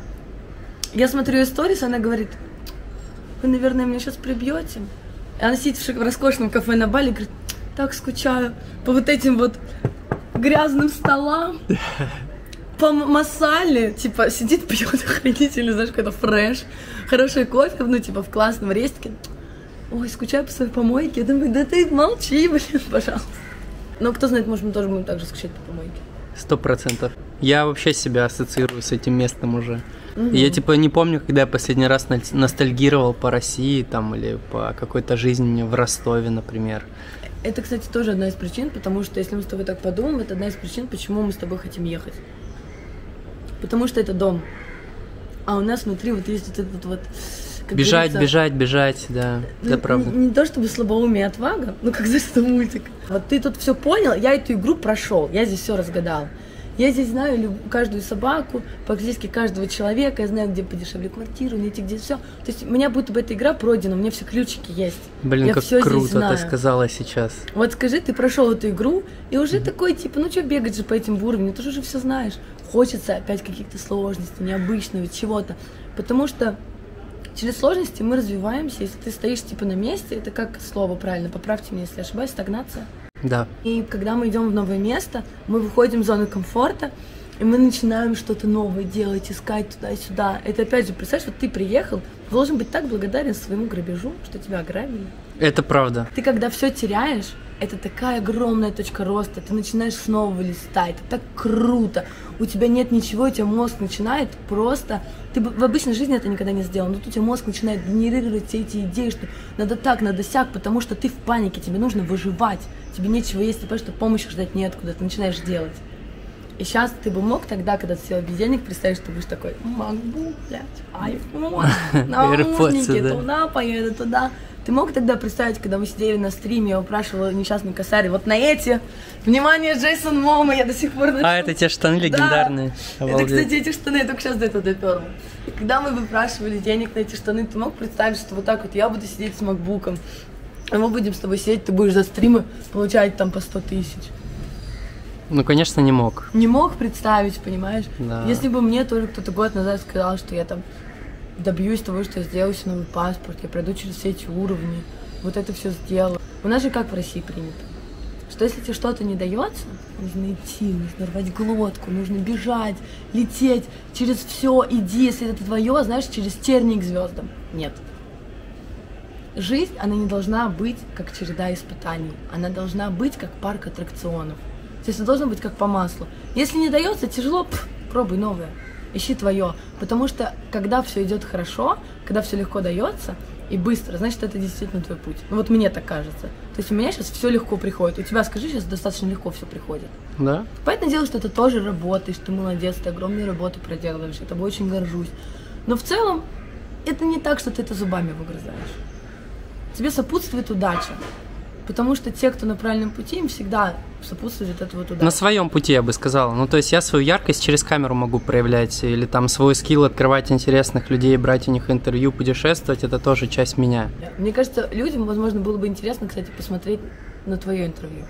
Я смотрю ее сторис, она говорит, вы, наверное, меня сейчас прибьете. И она сидит в роскошном кафе на Бали и говорит, так скучаю по вот этим вот грязным столам. По масале, типа, сидит, пьет охранитель, знаешь, какой-то фреш, хороший кофе, ну, типа, в классном рестике. Ой, скучаю по своей помойке. Я думаю, да ты молчи, блин, пожалуйста. Но кто знает, может, мы тоже будем так же скучать по помойке. Сто процентов. Я вообще себя ассоциирую с этим местом уже. Угу. Я, типа, не помню, когда я последний раз ностальгировал по России, там, или по какой-то жизни в Ростове, например. Это, кстати, тоже одна из причин, потому что, если мы с тобой так подумаем, это одна из причин, почему мы с тобой хотим ехать. Потому что это дом. А у нас внутри вот есть вот этот вот... Бежать, бежать, бежать, да, это ну, правда. Не, не то чтобы слабоумие и отвага, ну как за что мультик. Вот ты тут все понял, я эту игру прошел, я здесь все разгадал. Я здесь знаю люб- каждую собаку, практически каждого человека, я знаю, где подешевле квартиру, найти где все. То есть у меня будто бы эта игра пройдена, у меня все ключики есть. Блин, я как всё здесь круто знаю. ты сказала сейчас. Вот скажи, ты прошел эту игру, и уже mm-hmm. такой, типа, ну что бегать же по этим уровням, ты же уже все знаешь. Хочется опять каких-то сложностей, необычного, чего-то. Потому что через сложности мы развиваемся. Если ты стоишь типа на месте, это как слово правильно, поправьте меня, если я ошибаюсь, стагнация. Да. И когда мы идем в новое место, мы выходим из зоны комфорта, и мы начинаем что-то новое делать, искать туда-сюда. Это опять же, представь, что ты приехал, должен быть так благодарен своему грабежу, что тебя ограбили. Это правда. Ты когда все теряешь, это такая огромная точка роста, ты начинаешь снова листать, это так круто, у тебя нет ничего, у тебя мозг начинает просто, ты в обычной жизни это никогда не сделал, но тут у тебя мозг начинает генерировать все эти идеи, что надо так, надо сяк, потому что ты в панике, тебе нужно выживать, тебе нечего есть, ты понимаешь, что помощи ждать неоткуда, ты начинаешь делать. И сейчас ты бы мог тогда, когда ты сел без денег, представить, что ты будешь такой, MacBook, блядь, айфон, наушники, туда поеду, туда. Ты мог тогда представить, когда мы сидели на стриме, я упрашивала несчастный косарь, вот на эти, внимание, Джейсон Момо, я до сих пор ношу. А, это те штаны легендарные. Да. Это, кстати, эти штаны, я только сейчас до этого доперла. Когда мы выпрашивали денег на эти штаны, ты мог представить, что вот так вот я буду сидеть с макбуком, а мы будем с тобой сидеть, ты будешь за стримы получать там по сто тысяч. Ну, конечно, не мог. Не мог представить, понимаешь? Да. Если бы мне тоже кто-то год назад сказал, что я там добьюсь того, что я сделаю себе новый паспорт, я пройду через все эти уровни, вот это все сделаю. У нас же как в России принято, что если тебе что-то не дается, нужно идти, нужно рвать глотку, нужно бежать, лететь, через все иди, если это твое, знаешь, через тернии к звездам. Нет. Жизнь, она не должна быть как череда испытаний, она должна быть как парк аттракционов. То есть это должно быть как по маслу. Если не дается, тяжело, пф, пробуй новое. Ищи твое. Потому что когда все идет хорошо, когда все легко дается и быстро, значит, это действительно твой путь. Ну вот мне так кажется. То есть у меня сейчас все легко приходит. У тебя, скажи, сейчас достаточно легко все приходит. Да. Понятное дело, что ты тоже работаешь, ты молодец, ты огромную работу проделываешь, я тобой очень горжусь. Но в целом это не так, что ты это зубами выгрызаешь. Тебе сопутствует удача. Потому что те, кто на правильном пути, им всегда сопутствует это вот удача. На своем пути, я бы сказала. Ну, то есть я свою яркость через камеру могу проявлять, или там свой скилл открывать интересных людей, брать у них интервью, путешествовать, это тоже часть меня. Мне кажется, людям, возможно, было бы интересно, кстати, посмотреть на твое интервью.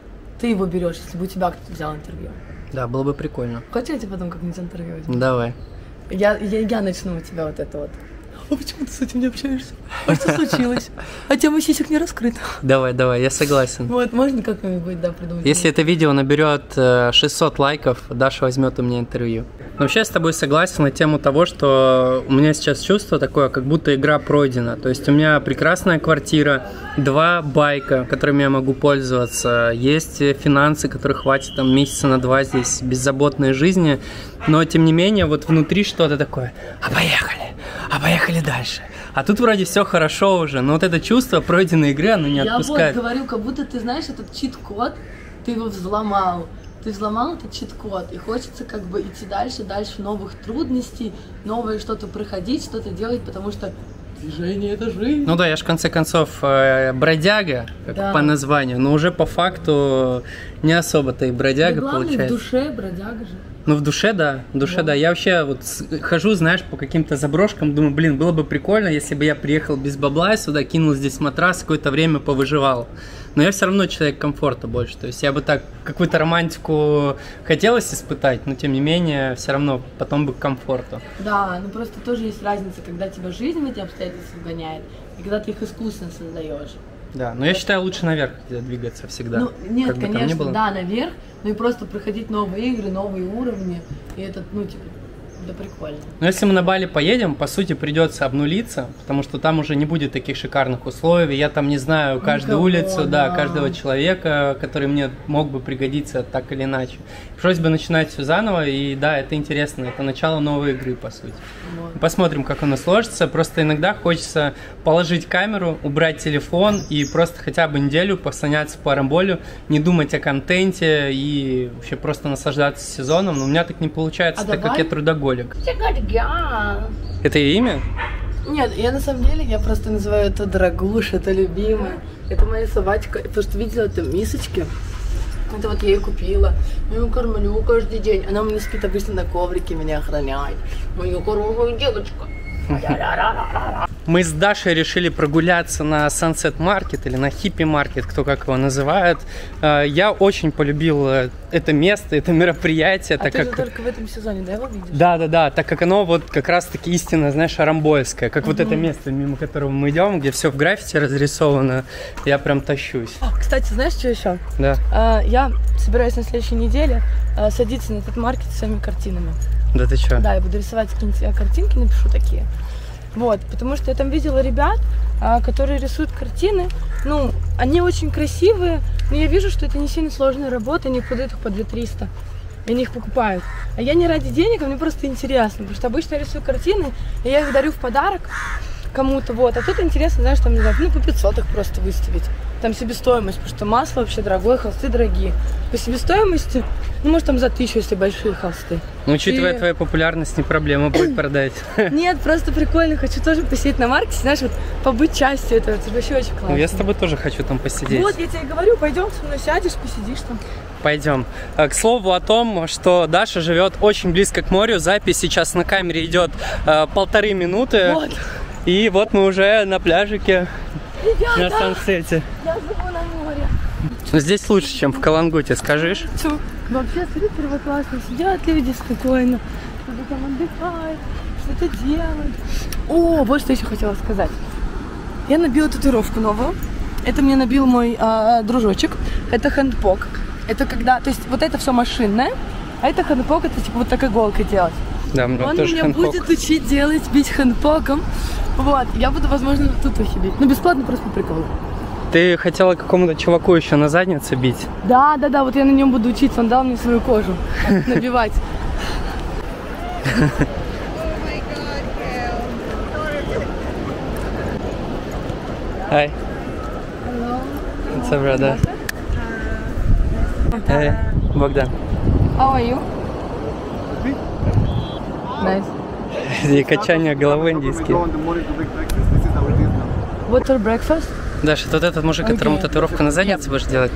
Ты его берешь, если бы у тебя кто-то взял интервью. Да, было бы прикольно. Хочешь, я тебе потом как-нибудь интервью возьму? Давай. Я, я, я начну у тебя вот это вот. А почему ты с этим не общаешься? А что случилось? А тема сисек не раскрыта. Давай, давай, я согласен. Вот, можно как-нибудь, да, придумать. Если это видео наберет шестьсот лайков, Даша возьмет у меня интервью. Но вообще я с тобой согласен на тему того, что у меня сейчас чувство такое, как будто игра пройдена. То есть у меня прекрасная квартира, два байка, которыми я могу пользоваться, есть финансы, которые хватит там месяца на два здесь беззаботной жизни, но тем не менее вот внутри что-то такое. А поехали, а поехали дальше. А тут вроде все хорошо уже, но вот это чувство пройденной игры, оно не отпускает. Я вот говорю, как будто ты знаешь этот чит-код, ты его взломал. Ты взломал этот чит-код, и хочется как бы идти дальше, дальше новых трудностей, новое что-то проходить, что-то делать, потому что движение — это жизнь. Ну да, я же в конце концов бродяга, как да. по названию, но уже по факту не особо-то и бродяга, да, главное, получается. В душе бродяга же. Ну, в душе, да, в душе, да. да. Я вообще вот хожу, знаешь, по каким-то заброшкам, думаю, блин, было бы прикольно, если бы я приехал без бабла сюда, кинул здесь матрас, какое-то время повыживал. Но я все равно человек комфорта больше, то есть я бы так какую-то романтику хотелось испытать, но тем не менее все равно потом бы к комфорту. Да, ну просто тоже есть разница, когда тебя жизнь в эти обстоятельства вгоняет, и когда ты их искусственно создаешь. Да, но я считаю, лучше наверх двигаться всегда. Ну, нет, как конечно, ни да, наверх, но и просто проходить новые игры, новые уровни, и это, ну, типа, да прикольно. Но если мы на Бали поедем, по сути, придется обнулиться, потому что там уже не будет таких шикарных условий. Я там не знаю каждую Никого, улицу, да. да, каждого человека, который мне мог бы пригодиться так или иначе. Пришлось бы начинать все заново, и да, это интересно, это начало новой игры, по сути. Вот. Посмотрим, как оно сложится. Просто иногда хочется положить камеру, убрать телефон и просто хотя бы неделю послоняться по Арамболю, не думать о контенте и вообще просто наслаждаться сезоном. Но у меня так не получается, а так давай? Как я трудоголик. Это ее имя? Нет, я на самом деле, я просто называю это Дорогуша, это любимая. Это моя собачка, потому что видела это мисочки. Это вот я ей купила. Я ее кормлю каждый день. Она у меня спит обычно на коврике, меня охраняет. Моя хорошая девочка. Мы с Дашей решили прогуляться на Sunset Market или на Hippie Market, кто как его называет. Я очень полюбил это место, это мероприятие. А так ты как... же только в этом сезоне, да, его видишь? Да, да, да, так как оно вот как раз-таки истинно, знаешь, арамбойское. Как угу. вот это место, мимо которого мы идем, где все в граффити разрисовано. Я прям тащусь. О, кстати, знаешь, что еще? Да. А, я собираюсь на следующей неделе а, садиться на этот маркет с своими картинами. Да ты что? Да, я буду рисовать какие-нибудь картинки, напишу такие. Вот, потому что я там видела ребят, а, которые рисуют картины. Ну, они очень красивые, но я вижу, что это не сильно сложная работа, они продают их по две тысячи триста. И они их покупают. А я не ради денег, а мне просто интересно. Потому что обычно я рисую картины, и я их дарю в подарок кому-то. Вот. А тут интересно, знаешь, там, не знаю, ну, по пятьсот их просто выставить. Там себестоимость, потому что масло вообще дорогое, холсты дорогие. По себестоимости, ну, может, там за тысячу, если большие холсты. Ну, учитывая и... твою популярность, не проблема будет продать. Нет, просто прикольно. Хочу тоже посидеть на маркете, знаешь, вот побыть частью этого. Это вообще очень классно. Я с тобой тоже хочу там посидеть. Вот, я тебе говорю, пойдем со мной сядешь, посидишь там. Пойдем. К слову о том, что Даша живет очень близко к морю. Запись сейчас на камере идет э, полторы минуты. Вот. И вот мы уже на пляжике. Ребята, на сансете. Я живу на море. Здесь лучше, чем в Калангуте, скажешь? Чё? Вообще супер классно. Сидят люди спокойно, что-то там отдыхают, что-то делают. О, вот что еще хотела сказать. Я набила татуировку новую. Это мне набил мой а, дружочек. Это хэндпок. Это когда, то есть вот это все машинное, а это хэндпок, это типа вот так иголкой делать. Да, мне Он тоже меня хэндпок. будет учить делать, бить хэндпоком. Вот, я буду, возможно, тут ухи бить. Ну, бесплатно, просто по приколу. Ты хотела какому-то чуваку еще на заднице бить? Да, да, да, вот я на нем буду учиться, он дал мне свою кожу набивать. Hi. Hello. What's up, brother? Hey, Богдан. How are you? Nice. И качание головы индийские. What's your breakfast? Даша, вот этот мужик, которому татуировку на заднице будешь делать?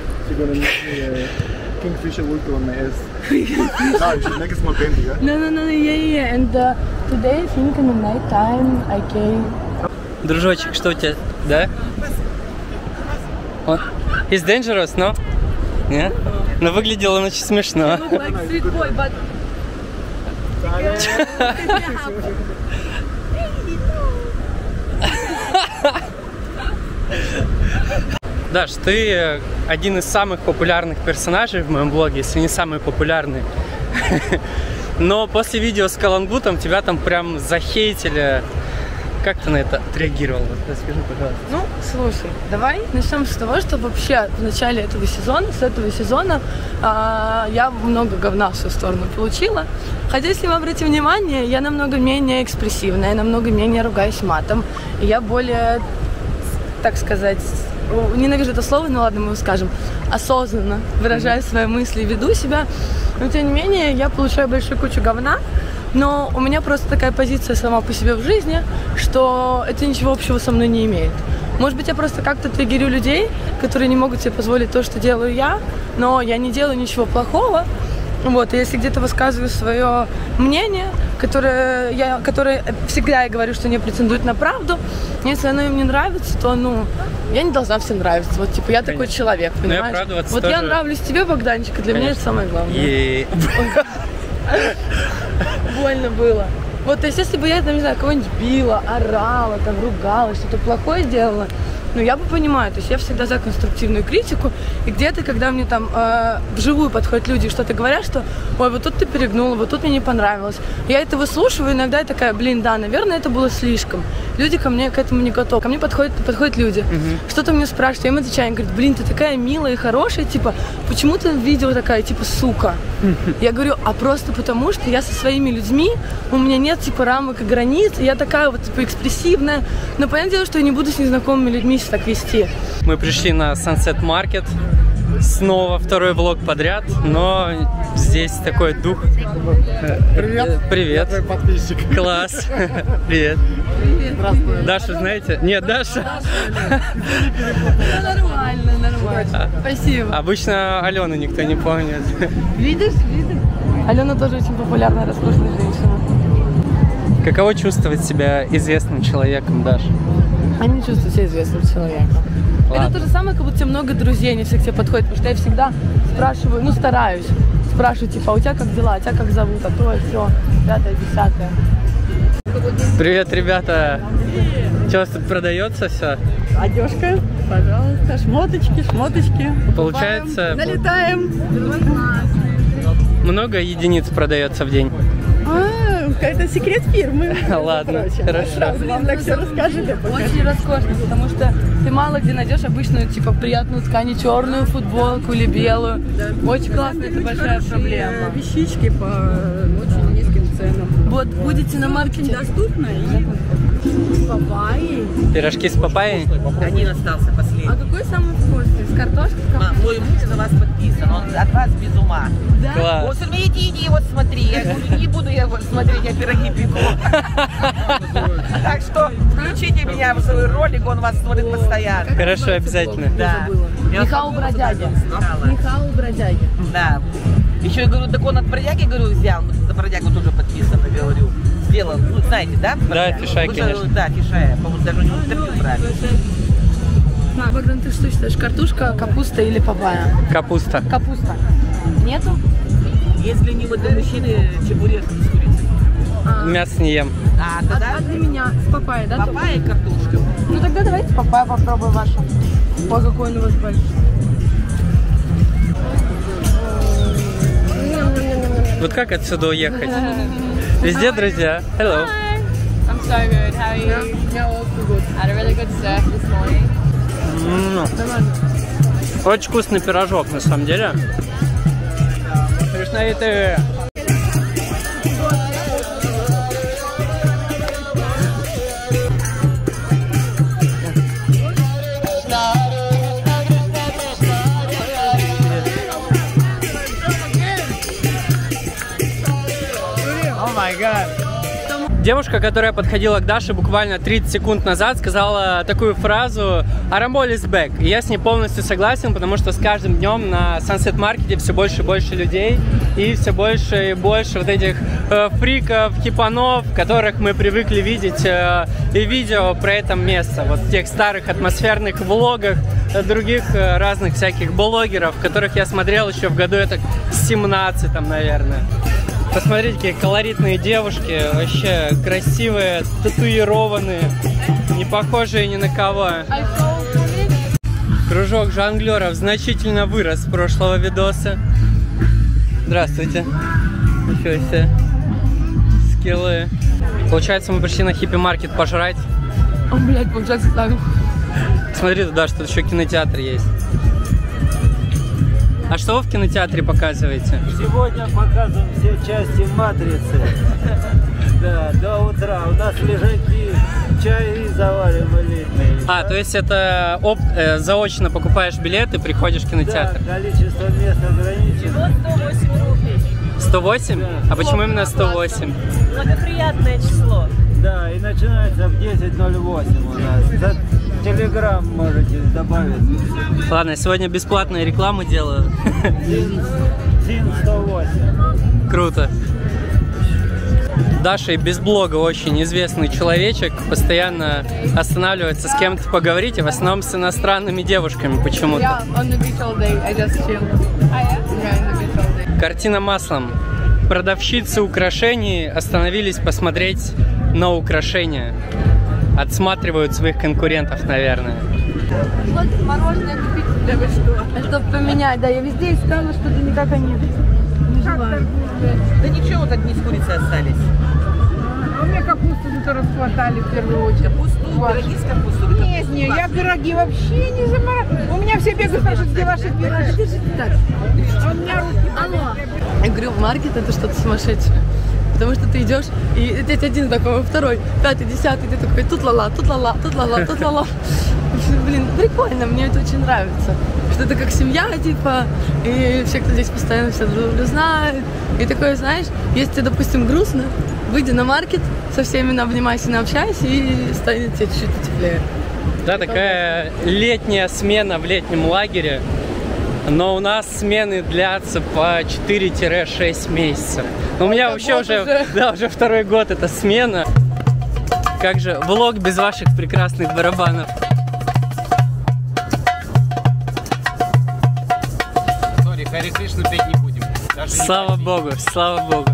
No, no, no, yeah, yeah. And uh, today, I think in the night time, I came. Дружочек, что у тебя, да? Он... He's dangerous, no? Нет? Но выглядел он очень смешно. Look like sweet boy, but. Даш, ты один из самых популярных персонажей в моем блоге, если не самый популярный. Но после видео с Калангутом тебя там прям захейтили. Как ты на это отреагировал? Расскажи, пожалуйста. Ну, слушай, давай начнем с того, что вообще в начале этого сезона, с этого сезона, а, я много говна в свою сторону получила. Хотя, если мы обратим внимание, я намного менее экспрессивная, я намного менее ругаюсь матом. И я более, так сказать, ненавижу это слово, но ладно, мы его скажем, осознанно выражаю свои мысли и веду себя. Но, тем не менее, я получаю большую кучу говна. Но у меня просто такая позиция сама по себе в жизни, что это ничего общего со мной не имеет. Может быть, я просто как-то триггерю людей, которые не могут себе позволить то, что делаю я, но я не делаю ничего плохого. Вот, и если где-то высказываю свое мнение, которое я, которое всегда я говорю, что не претендует на правду, если оно им не нравится, то, ну, я не должна всем нравиться. Вот, типа, я Конечно. такой человек, понимаешь? Вот тоже... я нравлюсь тебе, Богданчик, и для Конечно. меня это самое главное. И... Больно было. Вот, то есть, если бы я, там, не знаю, кого-нибудь била, орала, там, ругала, что-то плохое делала, ну, я бы понимаю, то есть я всегда за конструктивную критику, и где-то, когда мне там э, вживую подходят люди и что-то говорят, что, ой, вот тут ты перегнула, вот тут мне не понравилось, я это выслушиваю, иногда я такая, блин, да, наверное, это было слишком, люди ко мне к этому не готовы, ко мне подходят, подходят люди, uh-huh. что-то мне спрашивают, я им отвечаю, они говорят, блин, ты такая милая и хорошая, типа, почему ты в видео такая, типа, сука? Uh-huh. Я говорю, а просто потому, что я со своими людьми, у меня нет, типа, рамок и границ, я такая вот, типа, экспрессивная, но понятное дело, что я не буду с незнакомыми людьми так вести. Мы пришли на Sunset Market. Снова второй влог подряд, но здесь такой дух. Привет. Привет. Я твой подписчик. Класс. Привет. Здравствуй. Дашу знаете? Нет, Даша. Нормально, нормально. Спасибо. Обычно Алену никто не помнит. Видишь, видишь? Алена тоже очень популярная, роскошная женщина. Каково чувствовать себя известным человеком, Даша? Они чувствуют себя известным человеком. Ладно. Это то же самое, как будто у тебя много друзей, они все к тебе подходят, потому что я всегда спрашиваю, ну стараюсь, спрашиваю, типа, а у тебя как дела, а тебя как зовут, а то, все, пятое, десятое. Привет, ребята! Что у вас тут продается все? Одежка, пожалуйста, шмоточки, шмоточки. Получается, Налетаем. много единиц продается в день? А, это секрет фирмы. Ладно, хорошо. Сразу вам так все расскажете. Очень роскошно, потому что ты мало где найдешь обычную, типа, приятную ткань, черную футболку или белую. Очень классно, это большая проблема. Вещички по очень низким ценам. Вот, будете на маркете. Доступно и с папайей. Пирожки с папайей? Один остался последний. А какой самый вкусный? С картошкой? Мам, мой муж на вас подписан, он от вас без ума. Да? Класс. Он говорит, иди, иди, вот смотри. Я говорю, не буду я вот смотреть, я пироги пеку. Так что включите меня в свой ролик, он вас смотрит постоянно. Хорошо, обязательно. Да. Михаил Бродяги. Михаил Бродяги. Да. Еще я говорю, так он от бродяги, говорю, взял. За бродягу тоже подписан, говорю. Сделал, ну знаете, да? Да, Фишай, Вы же, конечно. Да, Фишай. По-моему, даже у него интервью брали. А, Богдан, ты что считаешь, картошка, капуста или папайя? Капуста. Капуста. Нету? Если не вот для мужчины, чебурек с курицей. А, Мясо не ем. А тогда а для меня с папайей, да? папайя и картошка. Ну тогда давайте папайя попробуем вашу. Ой, какой он у вас большой. Вот как отсюда уехать? Везде друзья. Hello. I'm so good. How are you? Я очень good. Had a really good surf this morning. М, Очень вкусный пирожок, на самом деле. Вкусновитый. Девушка, которая подходила к Даше буквально тридцать секунд назад, сказала такую фразу «Арамболь is back». И я с ней полностью согласен, потому что с каждым днем на Sunset Market все больше и больше людей и все больше и больше вот этих э, фриков, хипанов, которых мы привыкли видеть э, и видео про это место. Вот в тех старых атмосферных влогах э, других э, разных всяких блогеров, которых я смотрел еще в году это семнадцатом, наверное. Посмотрите, какие колоритные девушки, вообще красивые, татуированные, не похожие ни на кого. Кружок жонглеров значительно вырос с прошлого видоса. Здравствуйте. Ничего себе. Скиллы. Получается, мы пришли на хиппи-маркет пожрать. О, блядь, получается так. Смотри туда, что еще кинотеатр есть. А что вы в кинотеатре показываете? Сегодня показываем все части «Матрицы». Да, до утра. У нас лежаки, чаи завариваем элитные. А, то есть это оп, э, заочно покупаешь билет и приходишь в кинотеатр? Да, количество мест ограничено. сто восемь рублей. сто восемь? Да. А почему именно сто восемь? Благоприятное число. Да, и начинается в десять ноль восемь у нас. За телеграм можете добавить. Ладно, сегодня бесплатную рекламу делаю. Зин сто восемь. Круто. Даша и без блога очень известный человечек, постоянно останавливается с кем-то поговорить, и в основном с иностранными девушками почему-то. Yeah, on the beach all day. I just chill. Yeah, on the beach all day. Картина маслом. Продавщицы украшений остановились посмотреть на украшения. Отсматривают своих конкурентов, наверное. Вот мороженое купить. Да вы что? Чтобы поменять, да, я везде искала, что-то никак они не желают. Да ничего, вот одни с курицей остались. А у меня капусту зато расхватали в первую очередь. Капусту, пироги с капустой. Нет, нет, я пироги вообще не заморачиваю. У меня все бегают, спрашивают, где ваши пироги. Так. А у меня руки. Алло. Я говорю, маркет это что-то сумасшедшее. потому что ты идешь, и здесь один такой, второй, пятый, десятый, ты такой, тут ла-ла, тут ла-ла, тут ла-ла, тут ла-ла. Блин, прикольно, мне это очень нравится. Что это как семья, типа, и все, кто здесь постоянно все друг друга знают. И такое, знаешь, если тебе, допустим, грустно, выйди на маркет, со всеми обнимайся, наобщайся, и станет тебе чуть-чуть теплее. Да, такая летняя смена в летнем лагере. Но у нас смены длятся по четыре-шесть месяцев. Но у меня это вообще уже, уже, да, уже второй год эта смена. Как же влог без ваших прекрасных барабанов? Сори, Хари Кришну петь не будем. Даже слава не Богу, слава Богу.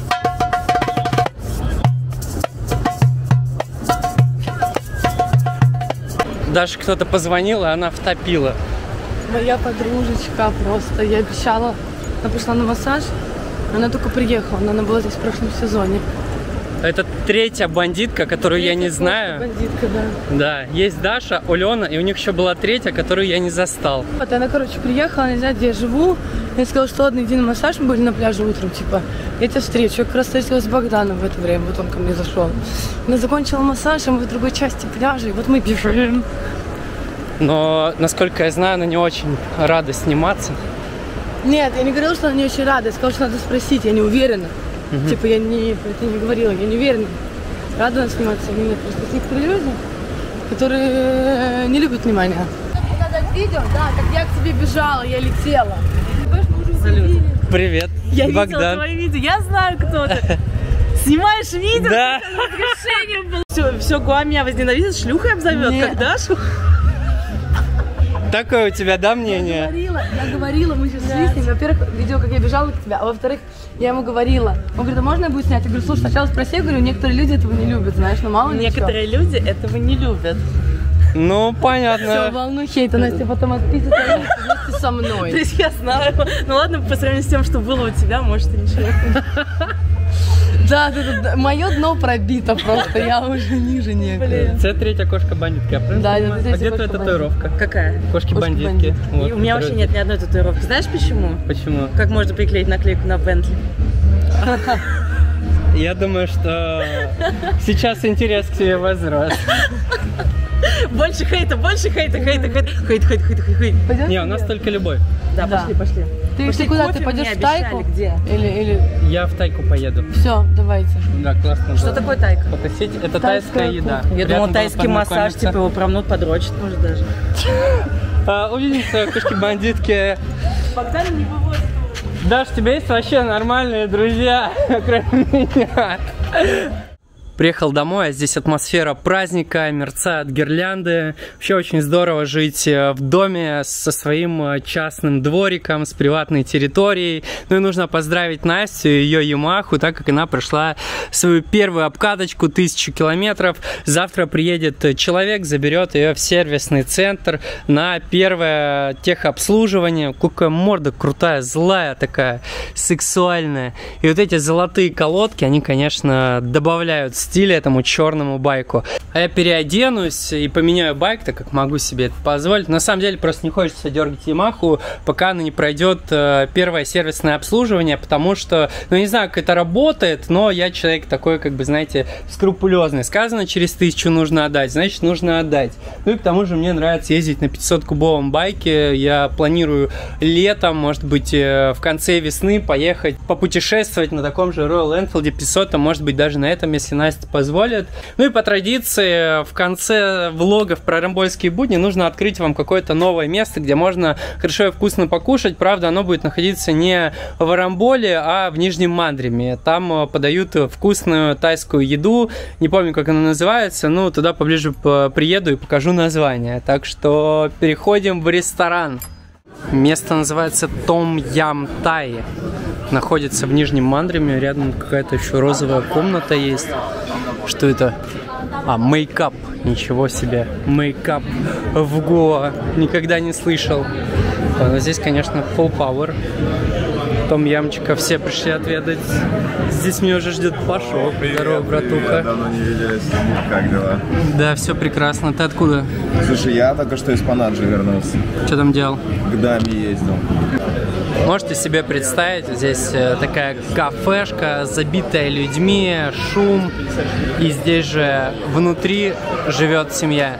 Даже кто-то позвонил, и она втопила. Моя подружечка просто, я обещала, она пришла на массаж, она только приехала, но она была здесь в прошлом сезоне. Это третья бандитка, которую третья я не знаю. Бандитка, да. Да, есть Даша, Алена, и у них еще была третья, которую я не застал. Вот она, короче, приехала, она не знает, где я живу. Я сказала, что ладно, иди на массаж, мы были на пляже утром, типа, я тебя встречу. Я как раз встретилась с Богданом в это время, вот он ко мне зашел. Она закончила массаж, а мы в другой части пляжа, и вот мы бежим. Но, насколько я знаю, она не очень рада сниматься. Нет, я не говорила, что она не очень рада. Я сказала, что надо спросить, я не уверена. Угу. Типа, я не, это не говорила, я не уверена. Рада она сниматься или нет. Просто есть некоторые люди, которые не любят внимания. Надо видео, да, как я к тебе бежала, я летела. Салют. Привет, я Богдан. видела твои видео, я знаю, кто ты. Снимаешь видео? Да. Все, все, Гуа меня возненавидит, шлюхой обзовет, как Дашу. Такое у тебя, да, мнение? Я говорила, я говорила, мы сейчас шли с ним. Во-первых, видео, как я бежала к тебе, а во-вторых, я ему говорила. Он говорит, а можно я буду снять? Я говорю, слушай, сначала спроси, я говорю, некоторые люди этого не любят, знаешь, но мало ли некоторые ничего. люди этого не любят. Ну, понятно. Все, волну хейта, Настя потом отписывает вместе со мной. То есть я знаю. Ну ладно, по сравнению с тем, что было у тебя, может, и ничего. Да, да, да, мое дно пробито просто, я уже ниже некуда. Это третья кошка-бандитка, я правильно Да, понимаю? это третья А где твоя татуировка? Какая? Кошки-бандитки. Вот, у меня вообще нет ни одной татуировки. Знаешь почему? Почему? Как можно приклеить наклейку на Бентли? Я думаю, что сейчас интерес к тебе возрос. Больше хейта, больше хейта, хейта, хейта, хейт, хейт, хейт, хейт, хейт. Не, у нас только любовь. Да, Да. пошли, пошли. Ты, Пошли, ты куда? кофе Ты пойдешь мне в тайку? обещали, где? Или, или... Я в тайку поеду. Все, давайте. Да, классно. Что да. такое тайка? Фотосеть. Это Тайская тайская еда. Я Приятно думала, было тайский массаж, познакомиться. типа его промнут, подрочат, может даже. А, увидимся, кошки-бандитки. Богдан не вывозит. Даш, у тебя есть вообще нормальные друзья, кроме меня? Приехал домой, а здесь атмосфера праздника, мерцают гирлянды. Вообще очень здорово жить в доме со своим частным двориком, с приватной территорией. Ну и нужно поздравить Настю и ее Ямаху, так как она прошла свою первую обкаточку, тысячу километров. Завтра приедет человек, заберет ее в сервисный центр на первое техобслуживание. Какая морда крутая, злая такая, сексуальная. И вот эти золотые колодки, они, конечно, добавляют стиле этому черному байку. А я переоденусь и поменяю байк, так как могу себе это позволить. На самом деле просто не хочется дергать Ямаху, пока она не пройдет э, первое сервисное обслуживание, потому что, ну не знаю, как это работает, но я человек такой, как бы, знаете, скрупулезный. Сказано, через тысячу нужно отдать, значит нужно отдать. Ну и к тому же мне нравится ездить на пятисоткубовом байке. Я планирую летом, может быть, э, в конце весны поехать попутешествовать на таком же Royal Enfield пятьсот, а может быть даже на этом, если Настя позволит. Ну и по традиции в конце влогов про рамбольские будни нужно открыть вам какое-то новое место, где можно хорошо и вкусно покушать. Правда, оно будет находиться не в Арамболе, а в Нижнем Мандриме. Там подают вкусную тайскую еду. Не помню, как она называется, но туда поближе приеду и покажу название. Так что переходим в ресторан. Место называется Том Ям Тай. Находится в Нижнем Мандриме. Рядом какая-то еще розовая комната есть. Что это? А, мейкап. Ничего себе. Мейкап в Гоа. Никогда не слышал. Но здесь, конечно, full power. том-ямчика все пришли отведать. Здесь меня уже ждет Пашу. Здорово, братуха. Давно не виделись. Как дела? Да, все прекрасно. Ты откуда? Слушай, я только что из Панаджи вернулся. Что там делал? К даме ездил. Можете себе представить, здесь такая кафешка, забитая людьми, шум. И здесь же внутри живет семья.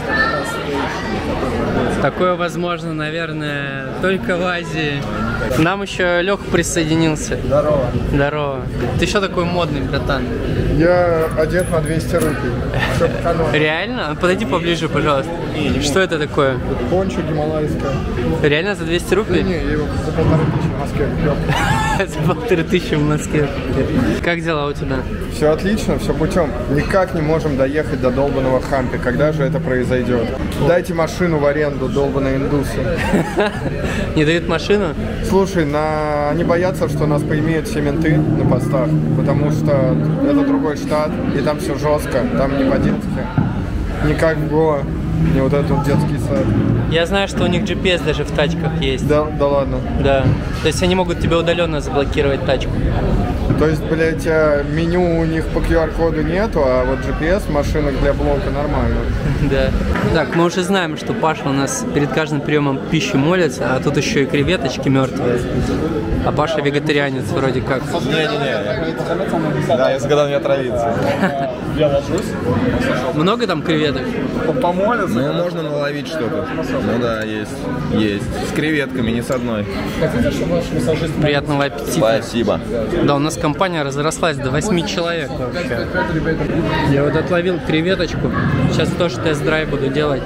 Такое возможно, наверное, только в Азии. Нам еще Леха присоединился. Здорово. Здорово. Ты что такой модный, братан? Я одет на двести рупий. Все по канону. Реально? Подойди поближе, пожалуйста. Что это такое? Пончо гималайское. Реально за двести рупий? Не, не, я его за полторы тысячи в Москве купил. За полторы тысячи в Москве. Как дела у тебя? Все отлично, все путем. Никак не можем доехать до долбанного Хампи. Когда же это произойдет? Дайте машину в аренду, долбаные индусы. Не дают машину? Слушай, на... они боятся, что нас поимеют все менты на постах, потому что это другой штат, и там все жестко, там не по-детски, не как в Гоа, не вот этот вот детский сад. Я знаю, что у них джи пи эс даже в тачках есть. Да, да ладно? Да. То есть они могут тебе удаленно заблокировать тачку. То есть, блядь, меню у них по ку ар коду нету, а вот джи пи эс в машинах для блока нормально. Да. Так, мы уже знаем, что Паша у нас перед каждым приемом пищи молится, а тут еще и креветочки мертвые. А Паша вегетарианец вроде как. Не-не-не. Да, я загадал не отравиться. Я ложусь. Много там креветок? Помолиться? Ну, можно наловить что-то. Ну да, есть. Есть. С креветками, не с одной. Хотите, чтобы ваш массажист... Приятного аппетита. Спасибо. Да, у нас компания разрослась до восьми человек вообще. Я вот отловил креветочку. Сейчас тоже тест-драйв буду делать.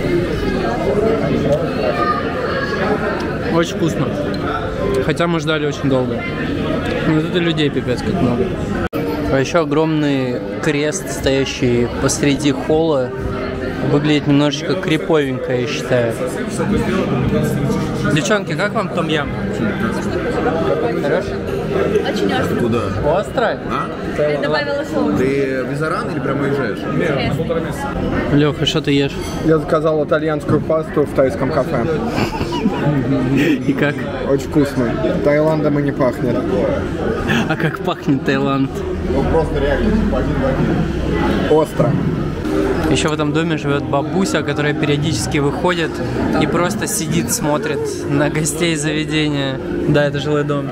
Очень вкусно. Хотя мы ждали очень долго. Но тут и людей пипец как много. А еще огромный крест, стоящий посреди холла, выглядит немножечко криповенько, я считаю. Девчонки, как вам том-ям? Хорошо? Очень остро. Куда? Остро? А? Я добавила соус. Ты визаран или прямо уезжаешь? Леха, что ты ешь? Я заказал итальянскую пасту в тайском кафе. И как? Очень вкусно. Таиландом и не пахнет. А как пахнет Таиланд? Ну просто реально, один в один. Остро. Еще в этом доме живет бабуся, которая периодически выходит и просто сидит, смотрит на гостей заведения. Да, это жилой дом.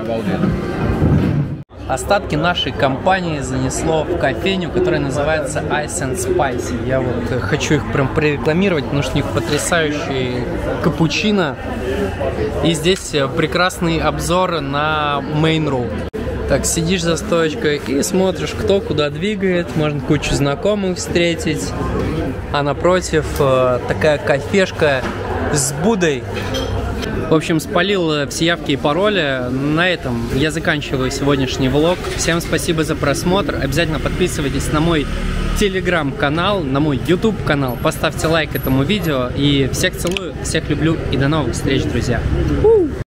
Остатки нашей компании занесло в кофейню, которая называется Ice and Spicy. Я вот хочу их прям прорекламировать, потому что у них потрясающий капучино. И здесь прекрасный обзор на Main Road. Так, сидишь за стоечкой и смотришь, кто куда двигает, можно кучу знакомых встретить. А напротив такая кафешка с Буддой. В общем, спалил все явки и пароли. На этом я заканчиваю сегодняшний влог. Всем спасибо за просмотр. Обязательно подписывайтесь на мой телеграм-канал, на мой ютуб-канал. Поставьте лайк этому видео. И всех целую, всех люблю и до новых встреч, друзья.